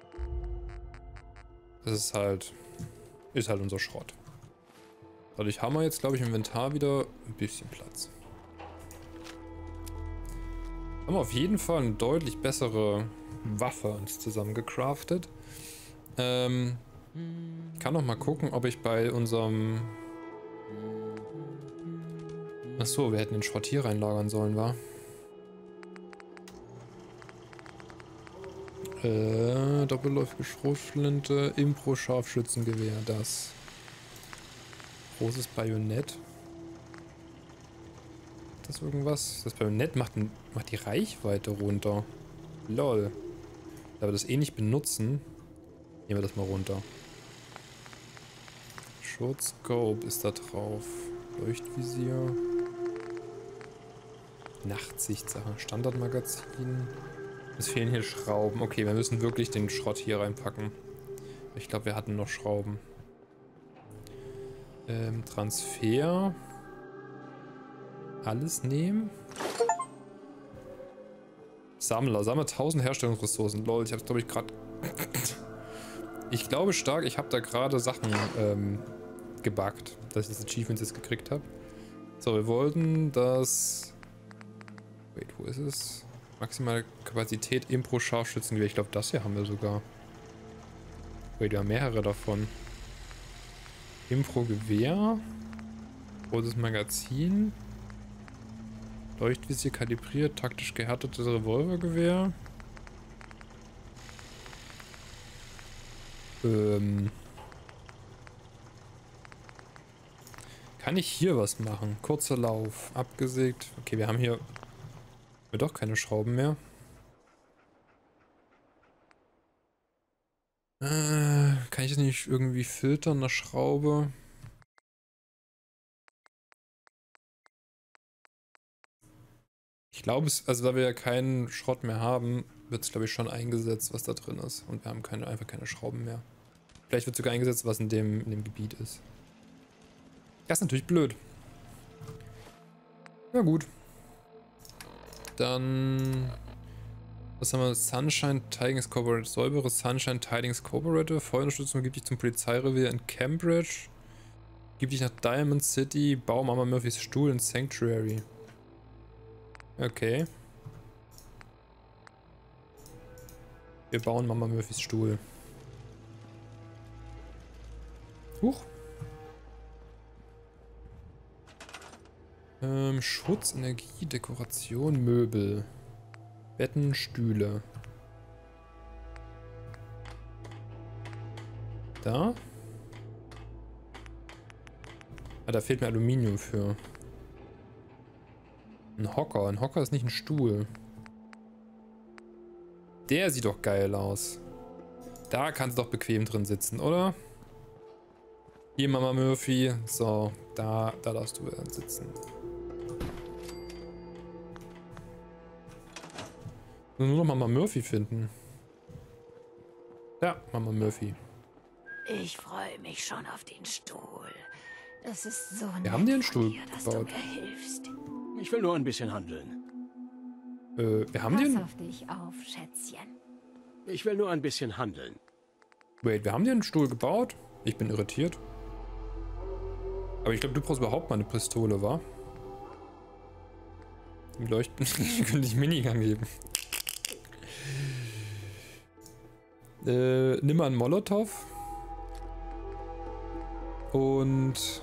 Das ist halt unser Schrott. Dadurch haben wir jetzt, glaube ich, im Inventar wieder ein bisschen Platz. Haben wir auf jeden Fall eine deutlich bessere Waffe uns zusammen gecraftet. Ich kann noch mal gucken, ob ich bei unserem... Achso, wir hätten den Schrott hier reinlagern sollen, wa? Doppelläufige Schrotflinte, Impro-Scharfschützengewehr, das. Großes Bajonett. Das irgendwas? Das Bajonett macht die Reichweite runter. Lol. Da wir das eh nicht benutzen, nehmen wir das mal runter. Short Scope ist da drauf. Leuchtvisier. Nachtsichtsache. Standardmagazin. Es fehlen hier Schrauben. Okay, wir müssen wirklich den Schrott hier reinpacken. Ich glaube, wir hatten noch Schrauben. Transfer. Alles nehmen. Sammler. Sammle 1000 Herstellungsressourcen. Lol, ich habe glaube ich gerade... Ich glaube stark, ich habe da gerade Sachen gebuggt, dass ich das Achievements jetzt gekriegt habe. So, wir wollten das... Wait, wo ist es? Maximale Kapazität Impro-Scharfschützengewehr. Ich glaube, das hier haben wir sogar. Wait, wir haben mehrere davon. Impro-Gewehr. Großes Magazin. Leuchtvisier kalibriert. Taktisch gehärtetes Revolvergewehr. Kann ich hier was machen? Kurzer Lauf. Abgesägt. Okay, wir haben hier doch keine Schrauben mehr. Kann ich das nicht irgendwie filtern, eine Schraube? Ich glaube, also da wir ja keinen Schrott mehr haben, wird es glaube ich schon eingesetzt, was da drin ist. Und wir haben einfach keine Schrauben mehr. Vielleicht wird sogar eingesetzt, was in dem Gebiet ist. Das ist natürlich blöd. Na gut. Dann... Was haben wir? Sunshine Tidings Corporate. Säubere Sunshine Tidings Corporate. Feuerunterstützung gibt dich zum Polizeirevier in Cambridge. Gib dich nach Diamond City. Bau Mama Murphys Stuhl in Sanctuary. Okay. Wir bauen Mama Murphys Stuhl. Huch. Schutz, Energie, Dekoration, Möbel. Betten, Stühle. Da? Ah, da fehlt mir Aluminium für. Ein Hocker. Ein Hocker ist nicht ein Stuhl. Der sieht doch geil aus. Da kannst du doch bequem drin sitzen, oder? Hier, Mama Murphy. So, da darfst du dann sitzen. Nur noch Mama Murphy finden. Ja, Mama Murphy. Ich freue mich schon auf den Stuhl. Das ist so Wir haben dir einen Stuhl dass du gebaut. mir hilfst. Ich will nur ein bisschen handeln. Wir haben dir Pass auf dich auf, Schätzchen. Ich will nur ein bisschen handeln. Wait, wir haben dir einen Stuhl gebaut? Ich bin irritiert. Aber ich glaube, du brauchst überhaupt mal eine Pistole, wa? Die leuchten. Ich könnte dich Minigun geben. Nimm mal einen Molotow. Und...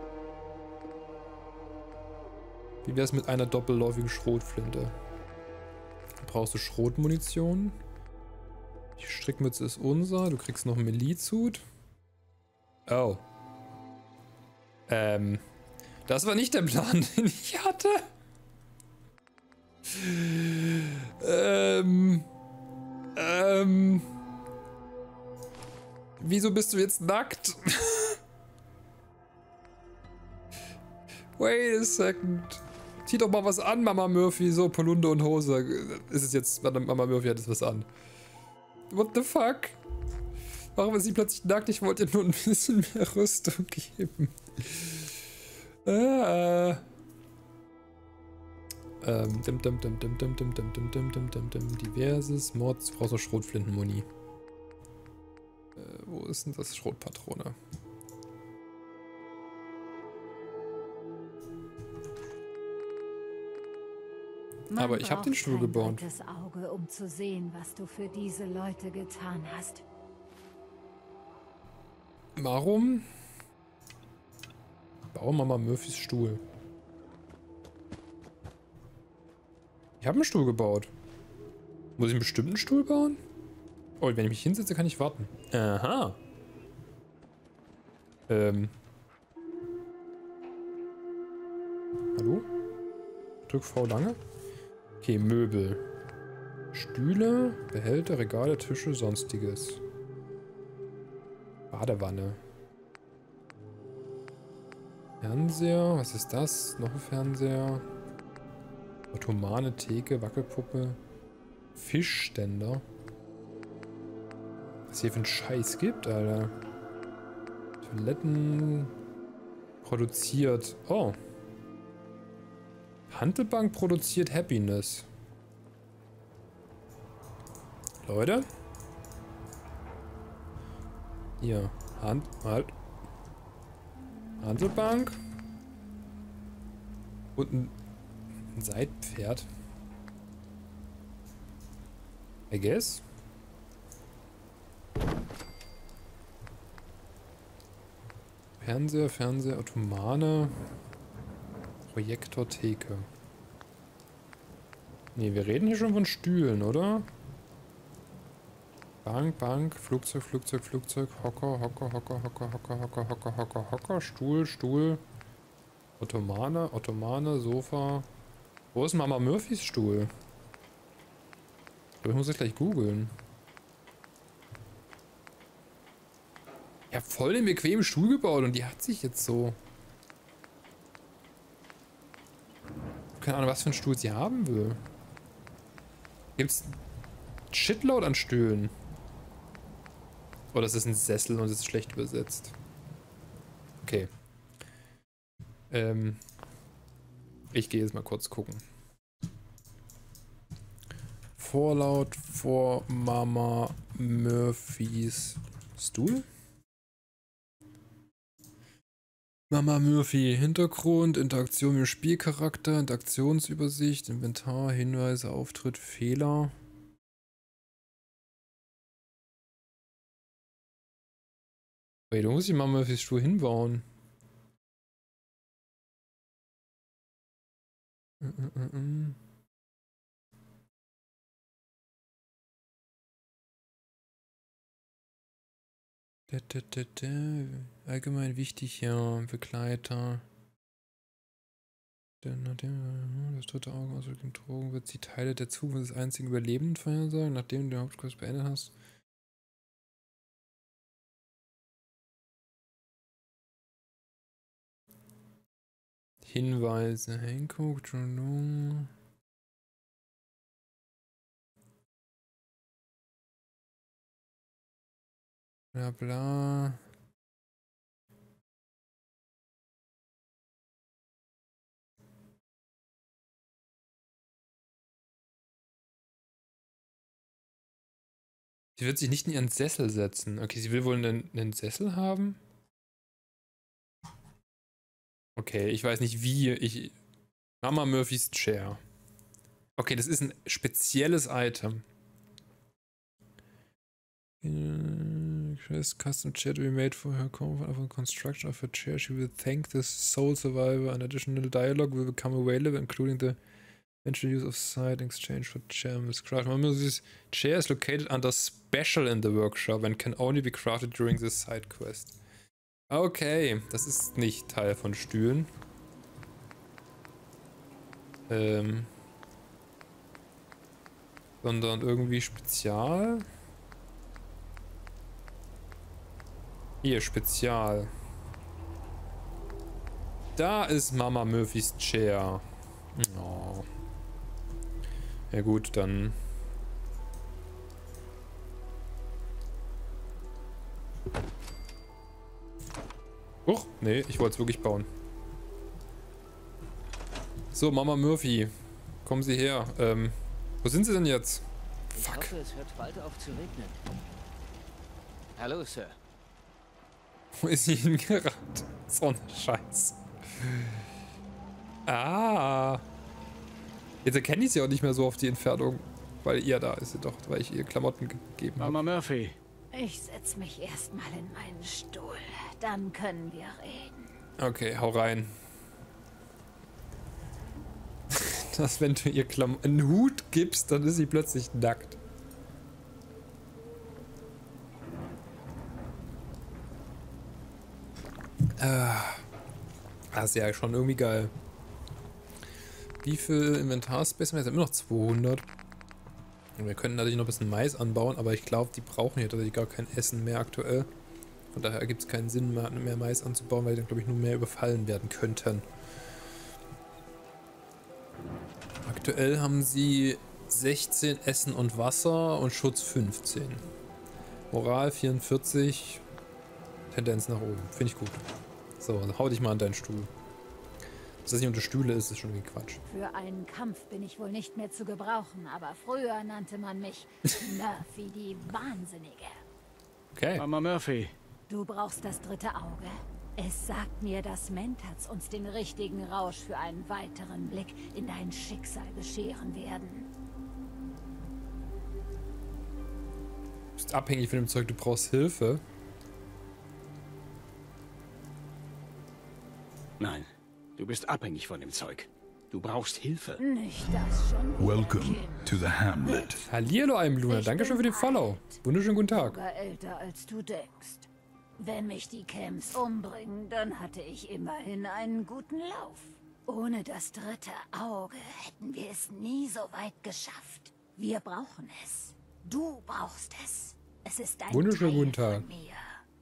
Wie wär's mit einer doppelläufigen Schrotflinte? Brauchst du Schrotmunition? Die Strickmütze ist unser. Du kriegst noch einen Milizhut. Oh. Das war nicht der Plan, den ich hatte. Wieso bist du jetzt nackt? Wait a second. Zieh doch mal was an, Mama Murphy. So, Polunde und Hose. Ist es jetzt, Mama Murphy hat jetzt was an. What the fuck? Warum ist sie plötzlich nackt? Ich wollte ihr nur ein bisschen mehr Rüstung geben. Diverses Mods. Du brauchst noch Schrotflintenmuni. Wo ist denn das? Schrotpatrone? Aber ich habe den Stuhl gebaut. Das Auge, um zu sehen, was du für diese Leute getan hast. Warum? Bau Mama Murphys Stuhl. Ich habe einen Stuhl gebaut. Muss ich einen bestimmten Stuhl bauen? Oh, wenn ich mich hinsetze, kann ich warten. Aha. Hallo? Drück V lange. Okay, Möbel. Stühle, Behälter, Regale, Tische, sonstiges. Badewanne. Fernseher, was ist das? Noch ein Fernseher. Ottomane Theke, Wackelpuppe. Fischständer. Was hier für einen Scheiß gibt, Alter. Toiletten. Produziert. Oh. Handelbank produziert Happiness. Leute. Hier. Handelbank. Und ein Seitpferd. I guess. Fernseher, Ottomane. Projektortheke. Ne, wir reden hier schon von Stühlen, oder? Bank, Flugzeug, Hocker, Stuhl. Ottomane, Sofa. Wo ist Mama Murphys Stuhl? Ich muss das gleich googeln. Ich habe voll den bequemen Stuhl gebaut und die hat sich jetzt so. Keine Ahnung, was für einen Stuhl sie haben will. Gibt's Shitload an Stühlen? Oder ist es ein Sessel und es ist schlecht übersetzt? Okay. Ich gehe jetzt mal kurz gucken. Vorlaut vor Mama Murphys Stuhl? Mama Murphy, Hintergrund, Interaktion mit dem Spielcharakter, Interaktionsübersicht, Inventar, Hinweise, Auftritt, Fehler. Wait, wo muss ich Mama Murphys Stuhl hinbauen? Allgemein wichtig, ja. Begleiter. Das dritte Auge aus dem Drogen wird die Teile der Zukunft des einzigen Überlebenden vorhersagen, nachdem du den Hauptkurs beendet hast. Hinweise. Hancock, John. Bla bla. Sie wird sich nicht in ihren Sessel setzen. Okay, sie will wohl einen Sessel haben? Okay, ich weiß nicht wie. Mama Murphys Chair. Okay, das ist ein spezielles Item. Custom chair to be made for her comfort of a construction of her chair. She will thank the soul survivor. An additional dialogue will become available, including the eventual use of site in exchange for chair miscraft. This chair is located under special in the workshop and can only be crafted during this side quest. Okay, das ist nicht Teil von Stühlen. Sondern irgendwie Spezial. Hier, Spezial. Da ist Mama Murphys Chair. Oh. Ja gut, dann. Huch, nee, ich wollte es wirklich bauen. So, Mama Murphy. Kommen Sie her. Wo sind Sie denn jetzt? Fuck. Ich hoffe, es hört bald auf zu regnen. Hallo, Sir. Wo ist sie hingerannt? So ein Scheiß. Ah. Jetzt erkenne ich sie auch nicht mehr so auf die Entfernung. Weil ihr da ist sie doch, weil ich ihr Klamotten gegeben habe. Mama Murphy. Ich setze mich erstmal in meinen Stuhl. Dann können wir reden. Okay, hau rein. Dass wenn du ihr einen Hut gibst, dann ist sie plötzlich nackt. Das ist ja schon irgendwie geil. Wie viel Inventarspace haben wir jetzt? Immer noch 200. Und wir können natürlich noch ein bisschen Mais anbauen, aber ich glaube, die brauchen hier tatsächlich gar kein Essen mehr aktuell. Von daher ergibt es keinen Sinn, mehr Mais anzubauen, weil die dann, glaube ich, nur mehr überfallen werden könnten. Aktuell haben sie 16 Essen und Wasser und Schutz 15. Moral 44, Tendenz nach oben. Finde ich gut. So, dann hau dich mal an deinen Stuhl. Dass das nicht unter Stühle ist, ist schon irgendwie Quatsch. Für einen Kampf bin ich wohl nicht mehr zu gebrauchen, aber früher nannte man mich Murphy die Wahnsinnige. Okay. Mama Murphy. Du brauchst das dritte Auge. Es sagt mir, dass Mentats uns den richtigen Rausch für einen weiteren Blick in dein Schicksal bescheren werden. Du bist abhängig von dem Zeug, du brauchst Hilfe. Nein, du bist abhängig von dem Zeug. Du brauchst Hilfe. Nicht das schon. Welcome to the Hamlet. Hallihallo, Eibenblume. Dankeschön für den Follow. Wunderschönen guten Tag. Sogar älter als du denkst. Wenn mich die Camps umbringen, dann hatte ich immerhin einen guten Lauf. Ohne das dritte Auge hätten wir es nie so weit geschafft. Wir brauchen es. Du brauchst es. Es ist ein Wunderschönen guten Teil Tag. von mir.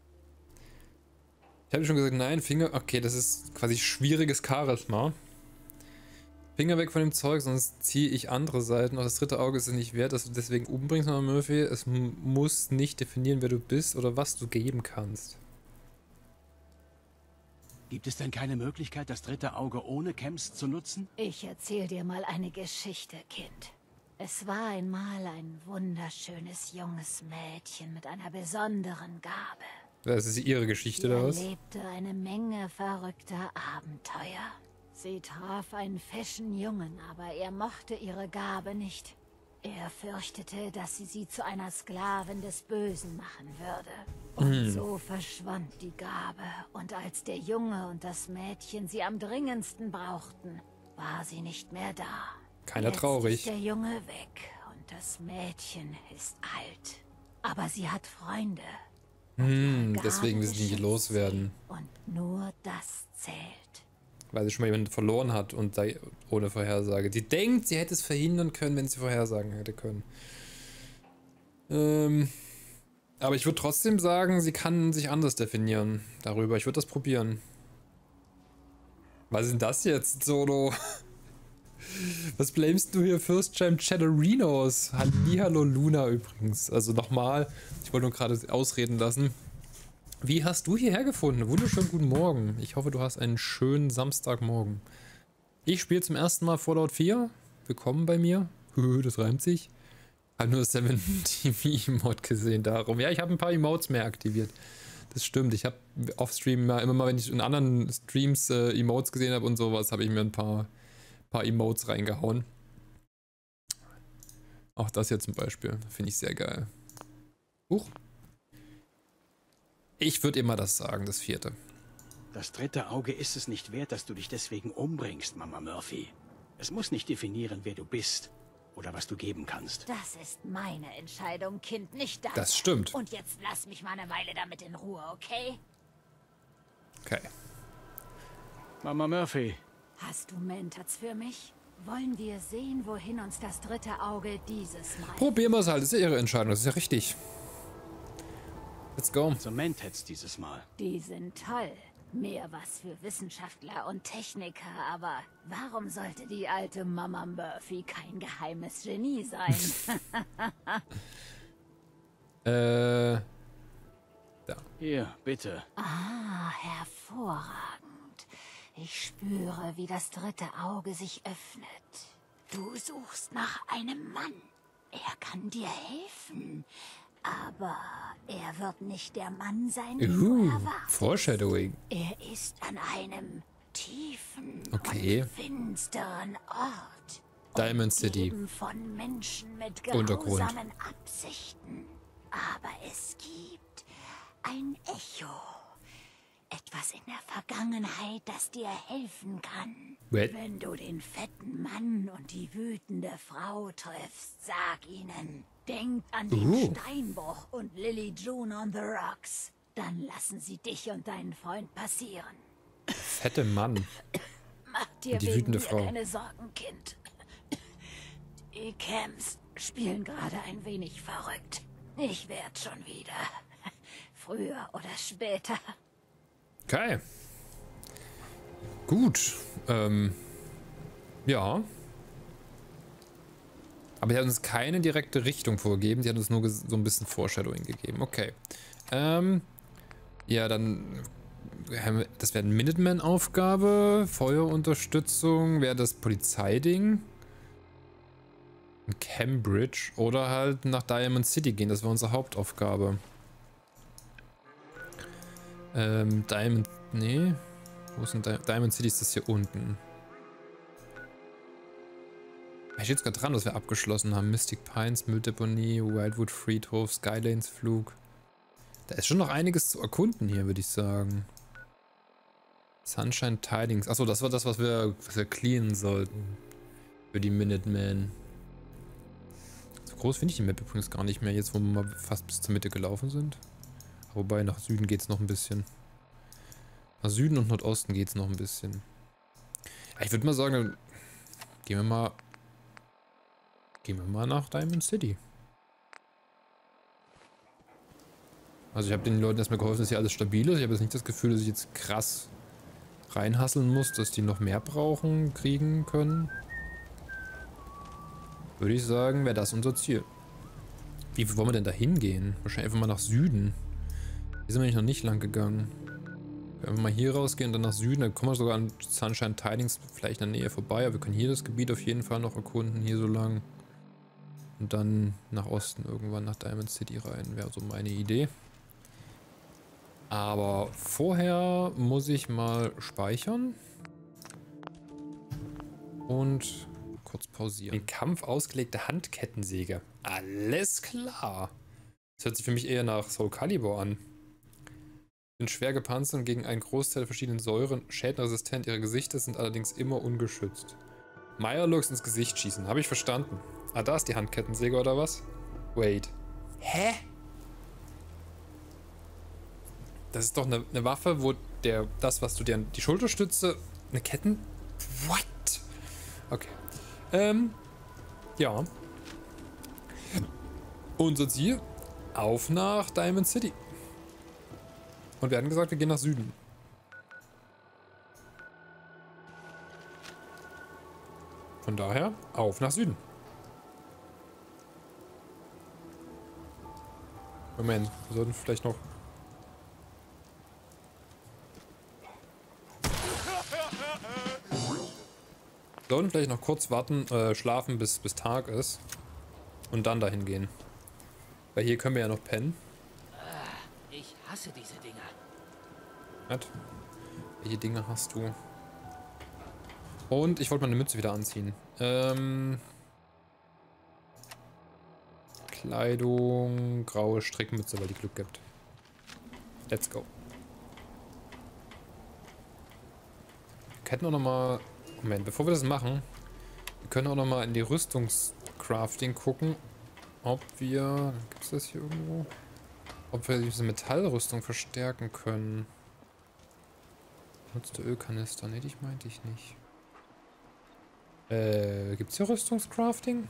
Ich habe schon gesagt, nein, Finger. Okay, das ist quasi schwieriges Charisma. Finger weg von dem Zeug, sonst ziehe ich andere Seiten. Auch das dritte Auge ist es nicht wert, dass du deswegen umbringst, Mama Murphy. Es muss nicht definieren, wer du bist oder was du geben kannst. Gibt es denn keine Möglichkeit, das dritte Auge ohne Camps zu nutzen? Ich erzähl dir mal eine Geschichte, Kind. Es war einmal ein wunderschönes junges Mädchen mit einer besonderen Gabe. Das ist ihre Geschichte, oder was? Sie erlebte eine Menge verrückter Abenteuer. Sie traf einen feschen Jungen, aber er mochte ihre Gabe nicht. Er fürchtete, dass sie zu einer Sklavin des Bösen machen würde. Und so verschwand die Gabe. Und als der Junge und das Mädchen sie am dringendsten brauchten, war sie nicht mehr da. Keiner Jetzt traurig. ist der Junge weg und das Mädchen ist alt. Aber sie hat Freunde. Deswegen will sie nicht loswerden. Und nur das zählt. Weil sie schon mal jemanden verloren hat und sei ohne Vorhersage. Sie denkt, sie hätte es verhindern können, wenn sie Vorhersagen hätte können. Aber ich würde trotzdem sagen, sie kann sich anders definieren darüber. Ich würde das probieren. Was ist denn das jetzt, Solo? Was blamest du hier First Time Chatterinos? Hallihallo Luna übrigens. Also nochmal, ich wollte nur gerade ausreden lassen. Wie hast du hierher gefunden? Wunderschönen guten Morgen. Ich hoffe, du hast einen schönen Samstagmorgen. Ich spiele zum ersten Mal Fallout 4. Willkommen bei mir. Das reimt sich. Habe nur das 7TV-Emote gesehen darum. Ja, ich habe ein paar Emotes mehr aktiviert. Das stimmt. Ich habe off-Stream immer mal, wenn ich in anderen Streams Emotes gesehen habe und sowas, habe ich mir ein paar Emotes reingehauen. Auch das hier zum Beispiel. Finde ich sehr geil. Huch. Ich würde immer das sagen, das vierte. Das dritte Auge ist es nicht wert, dass du dich deswegen umbringst, Mama Murphy. Es muss nicht definieren, wer du bist oder was du geben kannst. Das ist meine Entscheidung, Kind, nicht deine. Das stimmt. Und jetzt lass mich mal eine Weile damit in Ruhe, okay? Okay. Mama Murphy. Hast du Mentats für mich? Wollen wir sehen, wohin uns das dritte Auge dieses Mal... Probieren wir es halt. Das ist ja ihre Entscheidung. Das ist ja richtig. Let's go. Zum Mentats dieses Mal. Die sind toll. Mehr was für Wissenschaftler und Techniker, aber warum sollte die alte Mama Murphy kein geheimes Genie sein? Da. Hier, bitte. Ah, hervorragend. Ich spüre, wie das dritte Auge sich öffnet. Du suchst nach einem Mann. Er kann dir helfen. Aber er wird nicht der Mann sein, den du erwartest. Foreshadowing. Er ist an einem tiefen und finsteren Ort. Diamond City. Von Menschen mit Untergrund. grausamen Absichten. Aber es gibt ein Echo. Etwas in der Vergangenheit, das dir helfen kann. What? Wenn du den fetten Mann und die wütende Frau triffst, sag ihnen, denkt an den Steinbruch und Lily June on the Rocks. Dann lassen sie dich und deinen Freund passieren. Fette Mann. Mach dir die wegen wütende mir Frau. keine Sorgen, Kind. Die Camps spielen gerade ein wenig verrückt. Ich werd schon wieder. früher oder später. Okay. Gut. Ja. Aber die hat uns keine direkte Richtung vorgegeben. Die hat uns nur so ein bisschen Foreshadowing gegeben. Okay. Ja, dann... Das wäre eine Minuteman-Aufgabe. Feuerunterstützung wäre das Polizeiding. In Cambridge. Oder halt nach Diamond City gehen. Das war unsere Hauptaufgabe. Diamond... Nee. Wo ist denn Diamond City? Ist das hier unten? Ich stehe jetzt gerade dran, dass wir abgeschlossen haben. Mystic Pines, Mülldeponie, Wildwood Friedhof, Skylanes Flug. Da ist schon noch einiges zu erkunden hier, würde ich sagen. Sunshine Tidings. Achso, das war das, was wir cleanen sollten. Für die Minutemen. So groß finde ich die Map übrigens gar nicht mehr, jetzt wo wir mal fast bis zur Mitte gelaufen sind. Wobei, nach Süden geht es noch ein bisschen. Nach Süden und Nordosten geht es noch ein bisschen. Ja, ich würde mal sagen, dann gehen wir mal nach Diamond City. Also ich habe den Leuten erstmal geholfen, dass hier alles stabil ist. Ich habe jetzt nicht das Gefühl, dass ich jetzt krass reinhasseln muss, dass die noch mehr kriegen können. Würde ich sagen, wäre das unser Ziel. Wie wollen wir denn da hingehen? Wahrscheinlich einfach mal nach Süden. Hier sind wir noch nicht lang gegangen. Wenn wir mal hier rausgehen und dann nach Süden, dann kommen wir sogar an Sunshine Tidings vielleicht in der Nähe vorbei. Aber wir können hier das Gebiet auf jeden Fall noch erkunden, hier so lang. Und dann nach Osten irgendwann nach Diamond City rein, wäre so meine Idee. Aber vorher muss ich mal speichern. Und kurz pausieren. Den Kampf ausgelegte Handkettensäge. Alles klar. Das hört sich für mich eher nach Soul Calibur an. Sind schwer gepanzert und gegen einen Großteil der verschiedenen Säuren schädenresistent. Ihre Gesichter sind allerdings immer ungeschützt. Mirelurks ins Gesicht schießen. Habe ich verstanden. Ah, da ist die Handkettensäge oder was? Wait. Hä? Das ist doch eine Waffe, wo das, was du dir an die Schulter stütze, eine Ketten... What? Okay. Ja. Unser Ziel, auf nach Diamond City. Und wir hatten gesagt, wir gehen nach Süden. Von daher, auf nach Süden. Moment, wir sollten vielleicht noch... Wir sollten vielleicht noch kurz warten, schlafen, bis Tag ist. Und dann dahin gehen. Weil hier können wir ja noch pennen. Ich hasse diese Dinger. Was? Welche Dinge hast du? Und ich wollte meine Mütze wieder anziehen. Kleidung, graue Strickmütze, weil die Glück gibt. Let's go. Wir könnten auch nochmal... Moment, bevor wir das machen, wir können auch nochmal in die Rüstungscrafting gucken, ob wir... Gibt es das hier irgendwo? Ob wir diese Metallrüstung verstärken können. Nutzte Ölkanister. Ne, die meinte ich nicht. Gibt es hier Rüstungscrafting?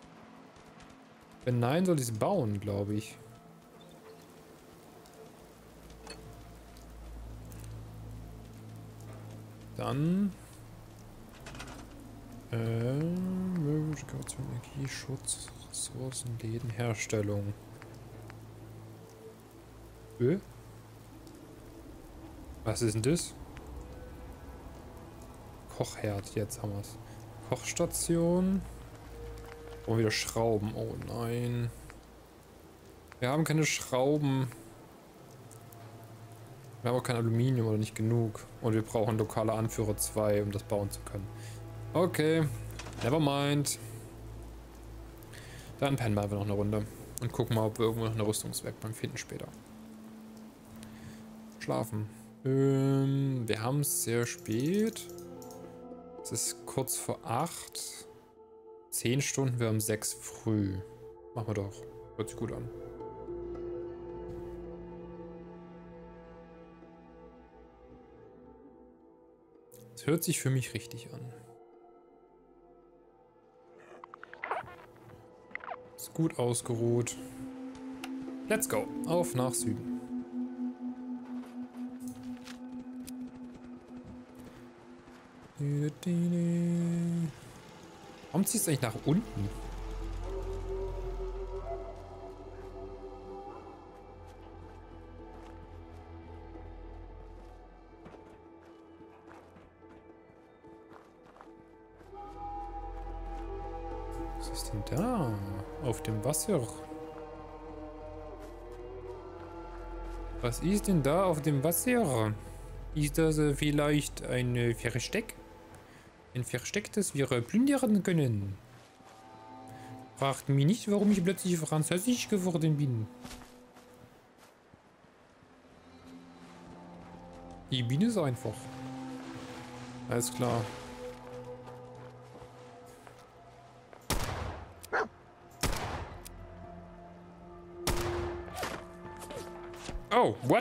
Wenn nein, soll ich sie bauen, glaube ich. Dann... Energie, Schutz, Ressourcen, Läden, Herstellung. Was ist denn das? Kochherd, jetzt haben wir es. Kochstation. Und wieder Schrauben. Oh nein. Wir haben keine Schrauben. Wir haben auch kein Aluminium oder nicht genug. Und wir brauchen lokale Anführer 2, um das bauen zu können. Okay. Never mind. Dann pennen wir einfach noch eine Runde. Und gucken mal, ob wir irgendwo noch eine Rüstungswerkbank finden später. Schlafen. Wir haben es sehr spät. Es ist kurz vor 8. 10 Stunden, wir haben 6 früh. Machen wir doch. Hört sich gut an. Es hört sich für mich richtig an. Ist gut ausgeruht. Let's go. Auf nach Süden. Warum ziehst du eigentlich nach unten? Was ist denn da? Auf dem Wasser. Was ist denn da auf dem Wasser? Ist das vielleicht ein Versteck? Ein Versteck, das wir plündern können? Fragt mich nicht, warum ich plötzlich französisch geworden bin. Ich bin es einfach. Alles klar. Oh, what?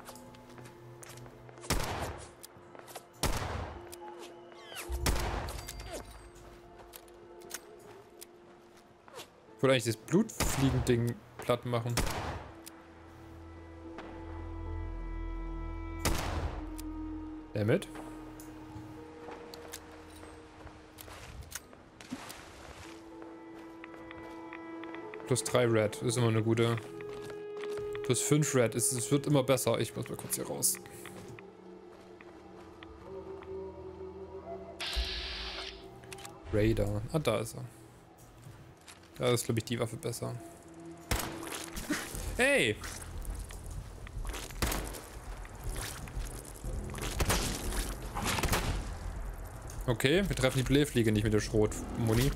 Ich wollte eigentlich das Blutfliegen-Ding platt machen. Damit. Plus 3 Red ist immer eine gute. Plus 5 Red. Es wird immer besser. Ich muss mal kurz hier raus. Raider. Ah, da ist er. Da ist, glaube ich, die Waffe besser. Hey! Okay, wir treffen die Blähfliege nicht mit der Schrotmuni.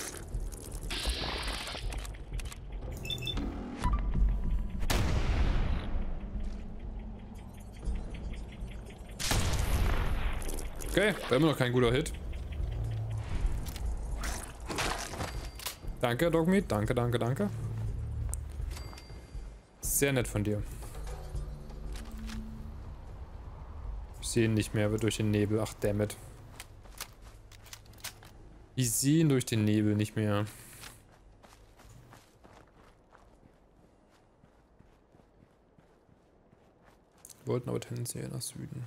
Okay, war immer noch kein guter Hit. Danke, Dogmeat. Danke, danke, danke. Sehr nett von dir. Ich sehe ihn nicht mehr, aber durch den Nebel. Ach, dammit. Ich sehe ihn durch den Nebel nicht mehr. Wir wollten aber tendenziell nach Süden.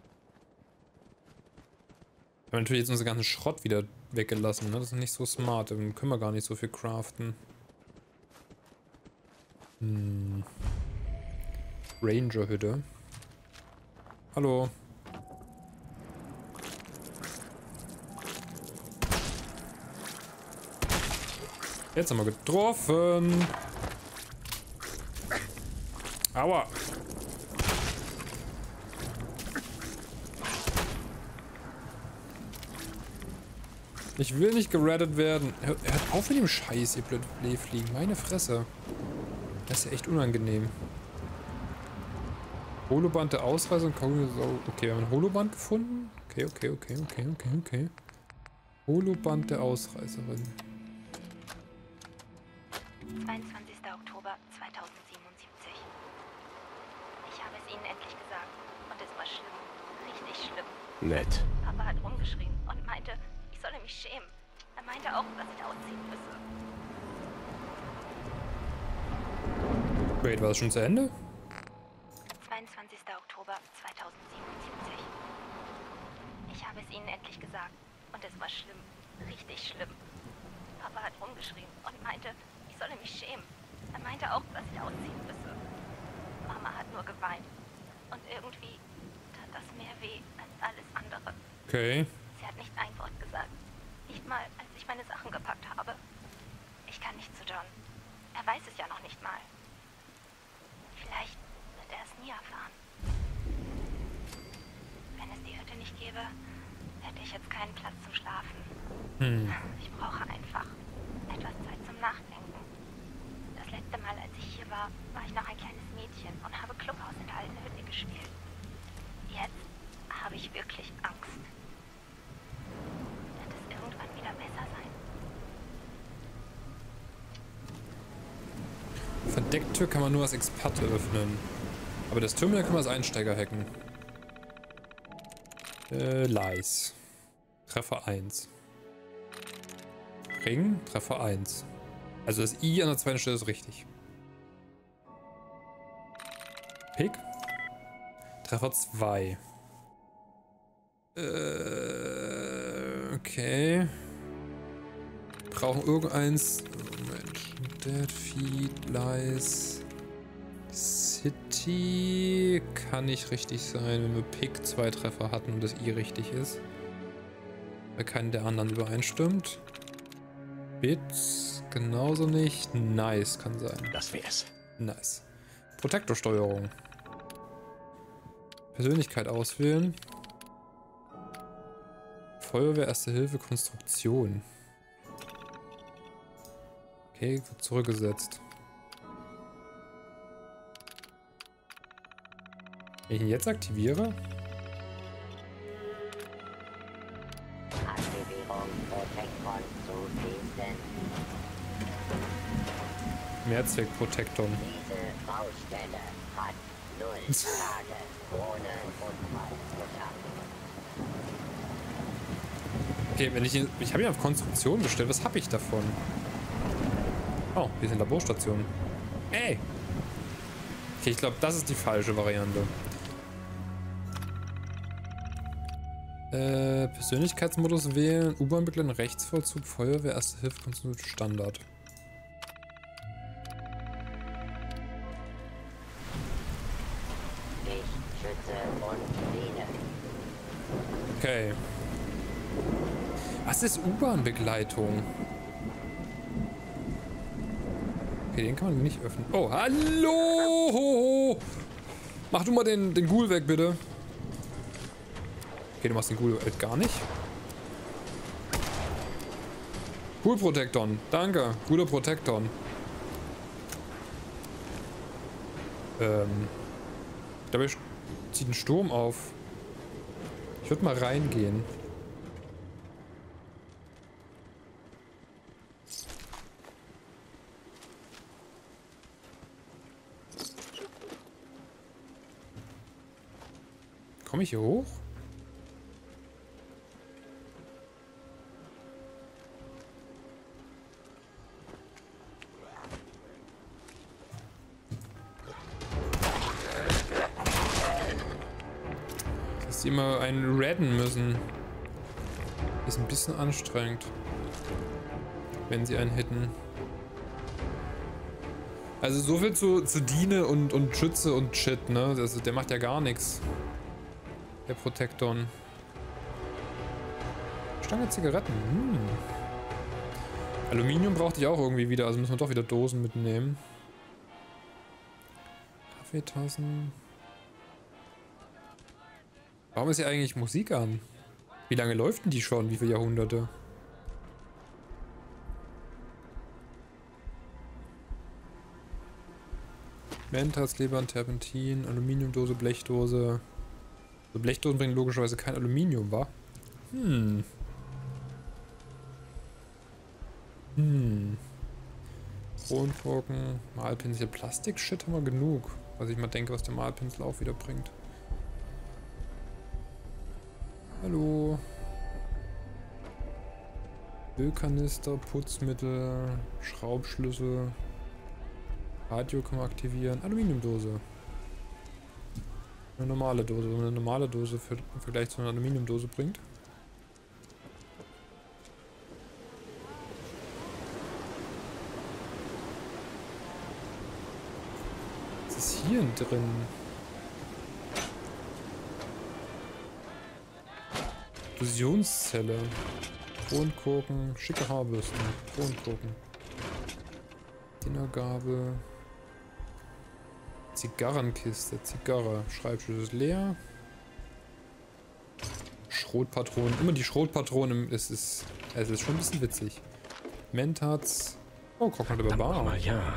Wir haben natürlich jetzt unseren ganzen Schrott wieder weggelassen, ne? Das ist nicht so smart. Dann können wir gar nicht so viel craften. Ranger-Hütte. Hallo. Jetzt haben wir getroffen. Aua. Ich will nicht gerettet werden. Hört auf mit dem Scheiß, ihr Blähfliegen. Meine Fresse. Das ist ja echt unangenehm. Holoband der Ausreise und okay, wir haben ein Holoband gefunden. Okay. Holoband der Ausreiserin. 22. Oktober 2077. Ich habe es Ihnen endlich gesagt. Und es war schlimm. Richtig schlimm. Nett. Papa hat rumgeschrien und meinte, ich solle mich schämen. Er meinte auch, dass ich ausziehen müsse. Wait, war das schon zu Ende? 22. Oktober 2077. Ich habe es Ihnen endlich gesagt. Und es war schlimm. Richtig schlimm. Papa hat rumgeschrien und meinte, ich solle mich schämen. Er meinte auch, dass ich ausziehen müsse. Mama hat nur geweint. Und irgendwie tat das mehr weh als alles andere. Okay. Sie hat nicht ein Wort gesagt. Nicht mal, als ich meine Sachen gepackt habe. Ich kann nicht zu John. Er weiß es ja noch nicht mal. Vielleicht wird er es nie erfahren. Wenn es die Hütte nicht gäbe, hätte ich jetzt keinen Platz zum Schlafen. Ich brauche einfach etwas Zeit zum Nachdenken. Das letzte Mal, als ich hier war, war ich noch ein kleines Mädchen und habe Clubhaus in der alten Hütte gespielt. Jetzt habe ich wirklich Angst. Wird es irgendwann wieder besser sein? Verdecktür kann man nur als Experte öffnen. Aber das Terminal kann man als Einsteiger hacken. Lies. Treffer 1. Ring, Treffer 1. Also das I an der zweiten Stelle ist richtig. Pick. Treffer 2. Okay. Brauchen irgendeins. Moment. Dead Feed, Lies. City kann nicht richtig sein, wenn wir Pick 2 Treffer hatten und das I richtig ist. Weil keinen der anderen übereinstimmt. Bits genauso nicht. Nice kann sein. Das wär's. Nice. Protektorsteuerung. Persönlichkeit auswählen. Feuerwehr, Erste Hilfe, Konstruktion. Okay, wird zurückgesetzt. Wenn ich ihn jetzt aktiviere? Aktivierung Protekton zu schließen. Mehrzweckprotekton. Diese Baustelle hat 0 Tage ohne Unfallmutter. Okay, wenn ich habe ihn auf Konstruktion gestellt, was habe ich davon? Oh, wir sind Laborstation. Ey! Okay, ich glaube, das ist die falsche Variante. Persönlichkeitsmodus wählen, U-Bahn begleiten, Rechtsvollzug, Feuerwehr, Erste Hilfe, Konstruktion, Standard. Ich schütze und diene. Okay. Was ist U-Bahn-Begleitung? Okay, den kann man nicht öffnen. Oh, hallo! Mach du mal den Ghoul weg, bitte. Okay, du machst den Ghoul gar nicht. Ghoul Protekton. Danke. Guter Protekton. Dabei zieht ein Sturm auf. Ich würde mal reingehen. Komme ich hier hoch? Dass die immer einen redden müssen. Ist ein bisschen anstrengend. Wenn sie einen hitten. Also so viel zu Diene und Schütze und Shit, ne? Also der macht ja gar nichts. Der Protekton. Stange Zigaretten. Aluminium brauchte ich auch irgendwie wieder, also müssen wir doch wieder Dosen mitnehmen. Kaffeetassen. Warum ist hier eigentlich Musik an? Wie lange läuft denn die schon? Wie viele Jahrhunderte? Mentas, Lebern, Terpentin, Aluminiumdose, Blechdose. So Blechdosen bringen logischerweise kein Aluminium, wa? Kronkorken, Malpinsel, Plastik-Shit haben wir genug. Was ich mal denke, was der Malpinsel auch wieder bringt. Hallo. Ölkanister, Putzmittel, Schraubschlüssel. Radio kann man aktivieren. Aluminiumdose. Eine normale Dose, wenn man eine normale Dose im Vergleich zu einer Aluminiumdose bringt. Was ist hier drin? Fusionszelle. Kronkorken, schicke Haarbürsten. Kronkorken. Dinnergabel. Zigarrenkiste, Zigarre, Schreibschlüssel ist leer. Schrotpatronen, immer die Schrotpatronen, es ist schon ein bisschen witzig. Mentats. Oh, Cockney Barbar. Ja.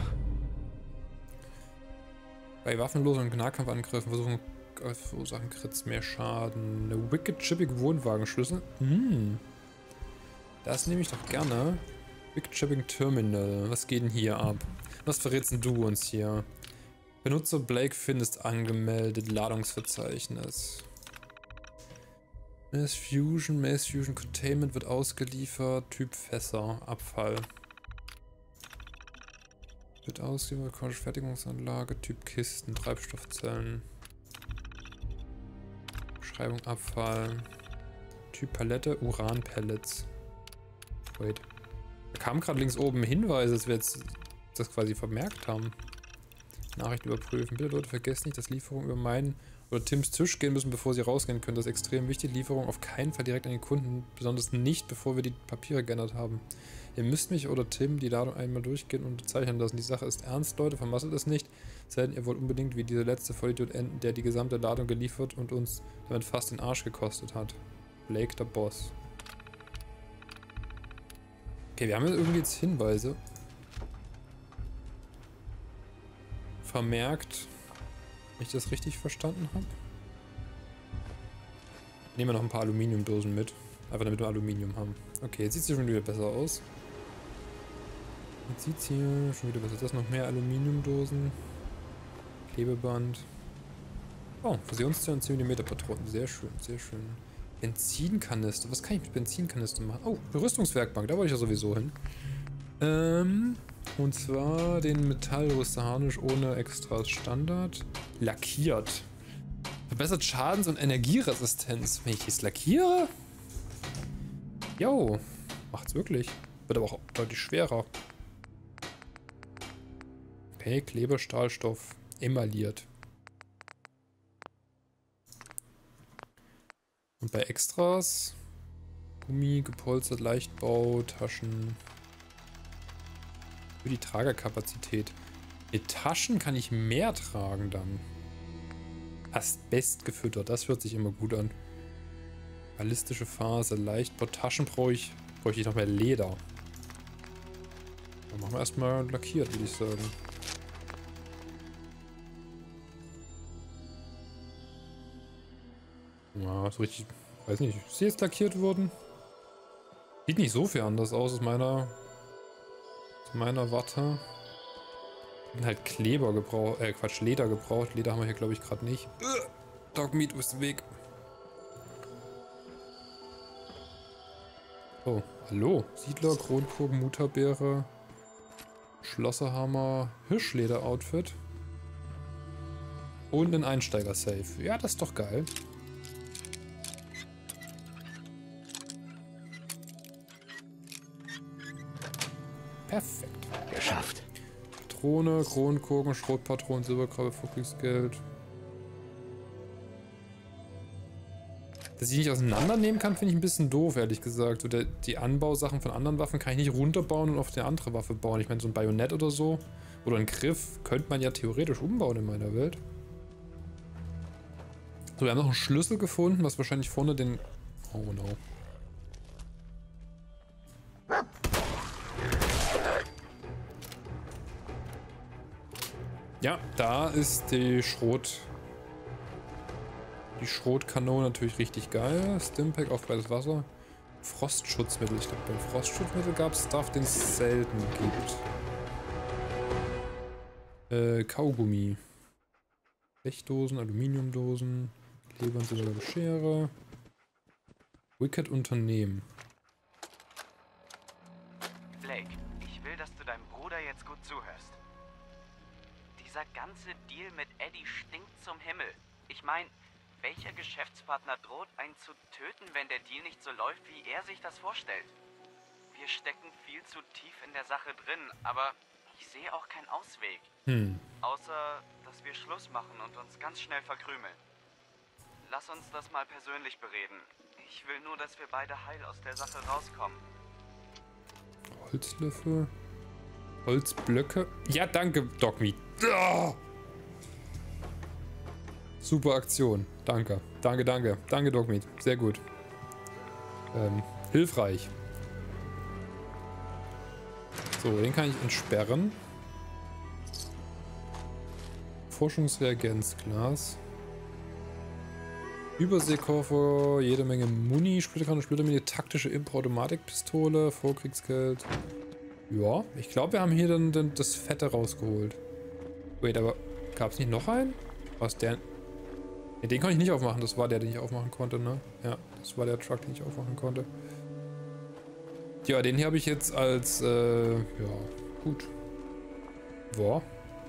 Bei waffenlosen und Nahkampfangriffen verursachen Crits mehr Schaden. Eine Wicked Chippig Wohnwagenschlüssel. Das nehme ich doch gerne. Wicked Chipping Terminal. Was geht denn hier ab? Was verrätst denn du uns hier? Benutzer Blake Finn ist angemeldet. Ladungsverzeichnis. Mass Fusion Containment wird ausgeliefert. Typ Fässer. Abfall. Wird ausgeliefert. Fertigungsanlage. Typ Kisten. Treibstoffzellen. Beschreibung Abfall. Typ Palette, Uran-Pellets. Wait. Da kam gerade links oben ein Hinweis, dass wir jetzt das quasi vermerkt haben. Nachricht überprüfen. Bitte Leute, vergesst nicht, dass Lieferungen über meinen oder Tims Tisch gehen müssen, bevor sie rausgehen können. Das ist extrem wichtig. Lieferung auf keinen Fall direkt an den Kunden, besonders nicht, bevor wir die Papiere geändert haben. Ihr müsst mich oder Tim die Ladung einmal durchgehen und unterzeichnen lassen. Die Sache ist ernst, Leute, vermasselt es nicht. Sei denn, ihr wollt unbedingt wie dieser letzte Vollidiot enden, der die gesamte Ladung geliefert und uns damit fast den Arsch gekostet hat. Blake, der Boss. Okay, wir haben irgendwie jetzt Hinweise vermerkt, wenn ich das richtig verstanden habe. Nehmen wir noch ein paar Aluminiumdosen mit. Einfach damit wir Aluminium haben. Okay, jetzt sieht es hier schon wieder besser aus. Jetzt sieht es hier schon wieder besser aus. Das noch mehr Aluminiumdosen. Klebeband. Oh, Fusionszellen und 10 mm Patronen. Sehr schön, sehr schön. Benzinkanister. Was kann ich mit Benzinkanister machen? Oh, Rüstungswerkbank. Da wollte ich ja sowieso hin. Und zwar den Metallrüster Harnisch ohne Extras Standard. Lackiert. Verbessert Schadens- und Energieresistenz. Wenn ich jetzt lackiere? Jo, macht's wirklich. Wird aber auch deutlich schwerer. Okay, Kleberstahlstoff emailliert. Und bei Extras Gummi, gepolstert, Leichtbau, Taschen. Für die Tragerkapazität. Mit Taschen kann ich mehr tragen dann. Asbest gefüttert, das hört sich immer gut an. Ballistische Phase, Leichtbau, Taschen bräuchte ich noch mehr Leder. Dann machen wir erstmal lackiert, würde ich sagen. Ja, so richtig, weiß nicht, ist sie jetzt lackiert worden? Sieht nicht so viel anders aus aus meiner Warte. Ich halt Kleber gebraucht, Quatsch, Leder gebraucht. Leder haben wir hier, glaube ich, gerade nicht. Dogmeat ist im Weg. Oh, hallo. Siedler, Kronkorken, Mutterbeere, Schlosserhammer, Hirschleder-Outfit. Und ein Einsteiger-Safe. Ja, das ist doch geil. Perfekt. Geschafft. Patrone, Kronkorken, Schrotpatronen, Silberkrabbe, Vorkriegsgeld. Dass ich nicht auseinandernehmen kann, finde ich ein bisschen doof, ehrlich gesagt. So die Anbausachen von anderen Waffen kann ich nicht runterbauen und auf eine andere Waffe bauen. Ich meine, so ein Bajonett oder so, oder ein Griff, könnte man ja theoretisch umbauen in meiner Welt. So, wir haben noch einen Schlüssel gefunden, was wahrscheinlich vorne den... Oh no. Ja, da ist die Schrotkanone natürlich richtig geil. Stimpack auf freies Wasser. Frostschutzmittel. Ich glaube, beim Frostschutzmittel gab es Stuff, den es selten gibt. Kaugummi. Blechdosen, Aluminiumdosen. Kleber und Schere. Wicked Unternehmen. Blake, ich will, dass du deinem Bruder jetzt gut zuhörst. Dieser ganze Deal mit Eddie stinkt zum Himmel. Ich meine, welcher Geschäftspartner droht, einen zu töten, wenn der Deal nicht so läuft, wie er sich das vorstellt? Wir stecken viel zu tief in der Sache drin, aber ich sehe auch keinen Ausweg. Außer, dass wir Schluss machen und uns ganz schnell verkrümeln. Lass uns das mal persönlich bereden. Ich will nur, dass wir beide heil aus der Sache rauskommen. Holzlöffel. Holzblöcke. Ja, danke, Dogmeat. Oh! Super Aktion. Danke. Danke, danke. Danke, Dogmeat. Sehr gut. Hilfreich. So, den kann ich entsperren. Forschungsreagenzglas. Überseekoffer, jede Menge Muni, Splitterkanone, Splittermine, taktische Impro-Automatikpistole, Vorkriegsgeld. Ja, ich glaube, wir haben hier dann das Fette rausgeholt. Wait, aber gab es nicht noch einen? Was der? Ne, den kann ich nicht aufmachen. Das war der, den ich aufmachen konnte, ne? Ja, das war der Truck, den ich aufmachen konnte. Ja, den hier habe ich jetzt als, ja, gut. Boah.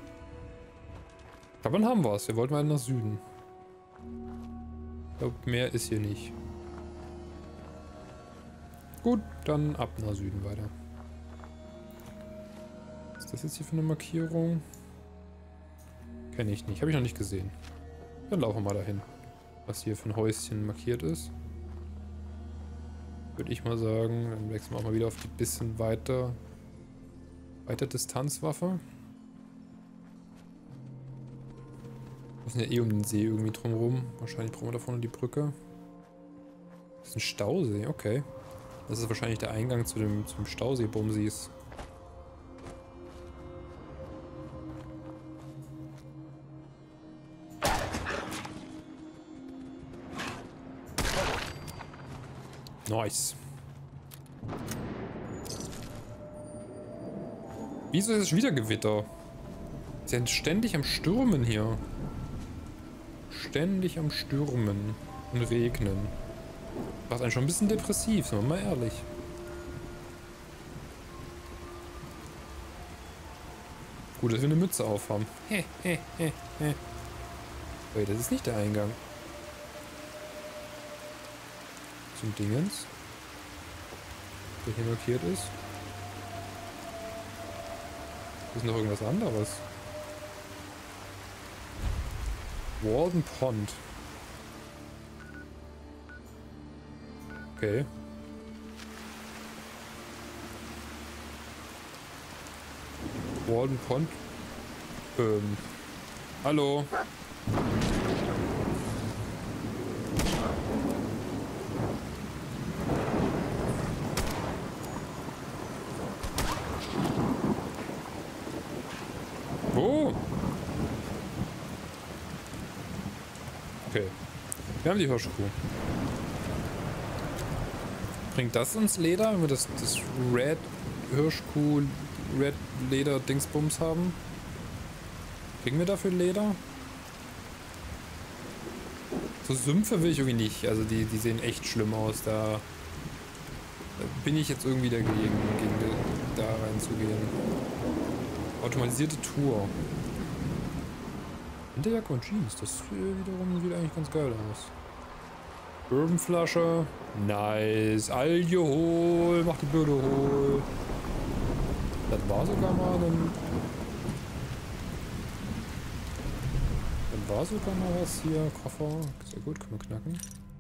Ich glaube, dann haben wir es. Wir wollten mal nach Süden. Ich glaube, mehr ist hier nicht. Gut, dann ab nach Süden weiter. Was ist das jetzt hier für eine Markierung? Kenne ich nicht, habe ich noch nicht gesehen. Dann laufen wir mal dahin, was hier für ein Häuschen markiert ist. Würde ich mal sagen, dann wechseln wir auch mal wieder auf die bisschen weiter Distanzwaffe. Wir müssen ja eh um den See irgendwie drumherum. Wahrscheinlich brauchen wir da vorne die Brücke. Das ist ein Stausee, okay. Das ist wahrscheinlich der Eingang zum Stausee-Bumsis. Nice. Wieso ist es wieder Gewitter? Sie sind ständig am Stürmen hier. Ständig am Stürmen und Regnen. Macht einen schon ein bisschen depressiv, sind wir mal ehrlich. Gut, dass wir eine Mütze aufhaben. Wait, das ist nicht der Eingang. Zum Dingens. Der hier markiert ist. Das ist noch irgendwas anderes. Walden Pond. Okay. Walden Pond. Hallo. Oh. Okay. Wir haben die Hirschkuh. Bringt das uns Leder, wenn wir das Red Hirschkuh, Red Leder Dingsbums haben? Kriegen wir dafür Leder? So Sümpfe will ich irgendwie nicht. Also die sehen echt schlimm aus. Da bin ich jetzt irgendwie dagegen, da reinzugehen. Automatisierte Tour. Winterjacke und Jeans. Das wiederum sieht eigentlich ganz geil aus. Bourbonflasche. Nice. Alkohol. Mach die Birne hohl. Das war sogar mal ein... Dann war sogar mal was hier. Koffer. Sehr gut, können wir knacken.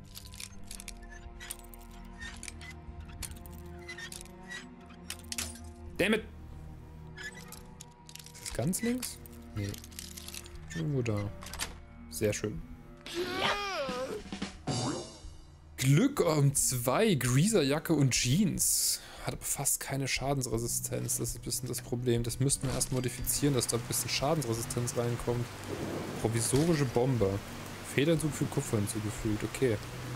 Dammit! Ist das ganz links? Nee. Irgendwo da. Sehr schön. Glück um 2, Greaserjacke und Jeans. Hat aber fast keine Schadensresistenz. Das ist ein bisschen das Problem. Das müssten wir erst modifizieren, dass da ein bisschen Schadensresistenz reinkommt. Provisorische Bombe. Feder hinzugefügt, Kupfer hinzugefügt. Okay.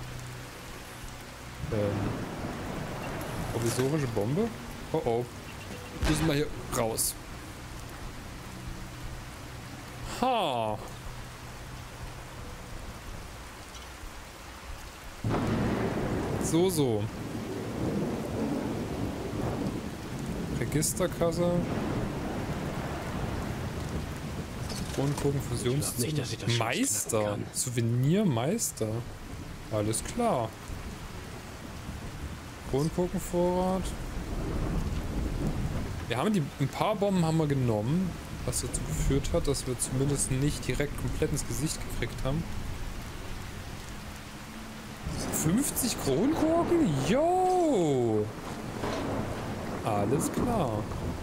Provisorische Bombe? Oh oh. Müssen wir hier raus. Ha! So. Registerkasse. Kronenkuchen, Fusionszimmer. Meister. Souvenirmeister. Alles klar. Kronenkuchenvorrat. Wir haben ein paar Bomben haben wir genommen, was dazu geführt hat, dass wir zumindest nicht direkt komplett ins Gesicht gekriegt haben. 50 Kronkorken? Yo! Alles klar.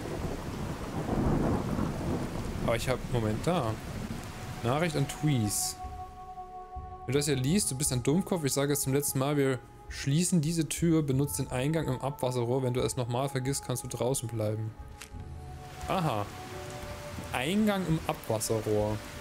Aber ich habe... Moment, da. Nachricht an Tweez. Wenn du das hier liest, du bist ein Dummkopf. Ich sage es zum letzten Mal, wir schließen diese Tür, benutzt den Eingang im Abwasserrohr. Wenn du es nochmal vergisst, kannst du draußen bleiben. Aha. Eingang im Abwasserrohr.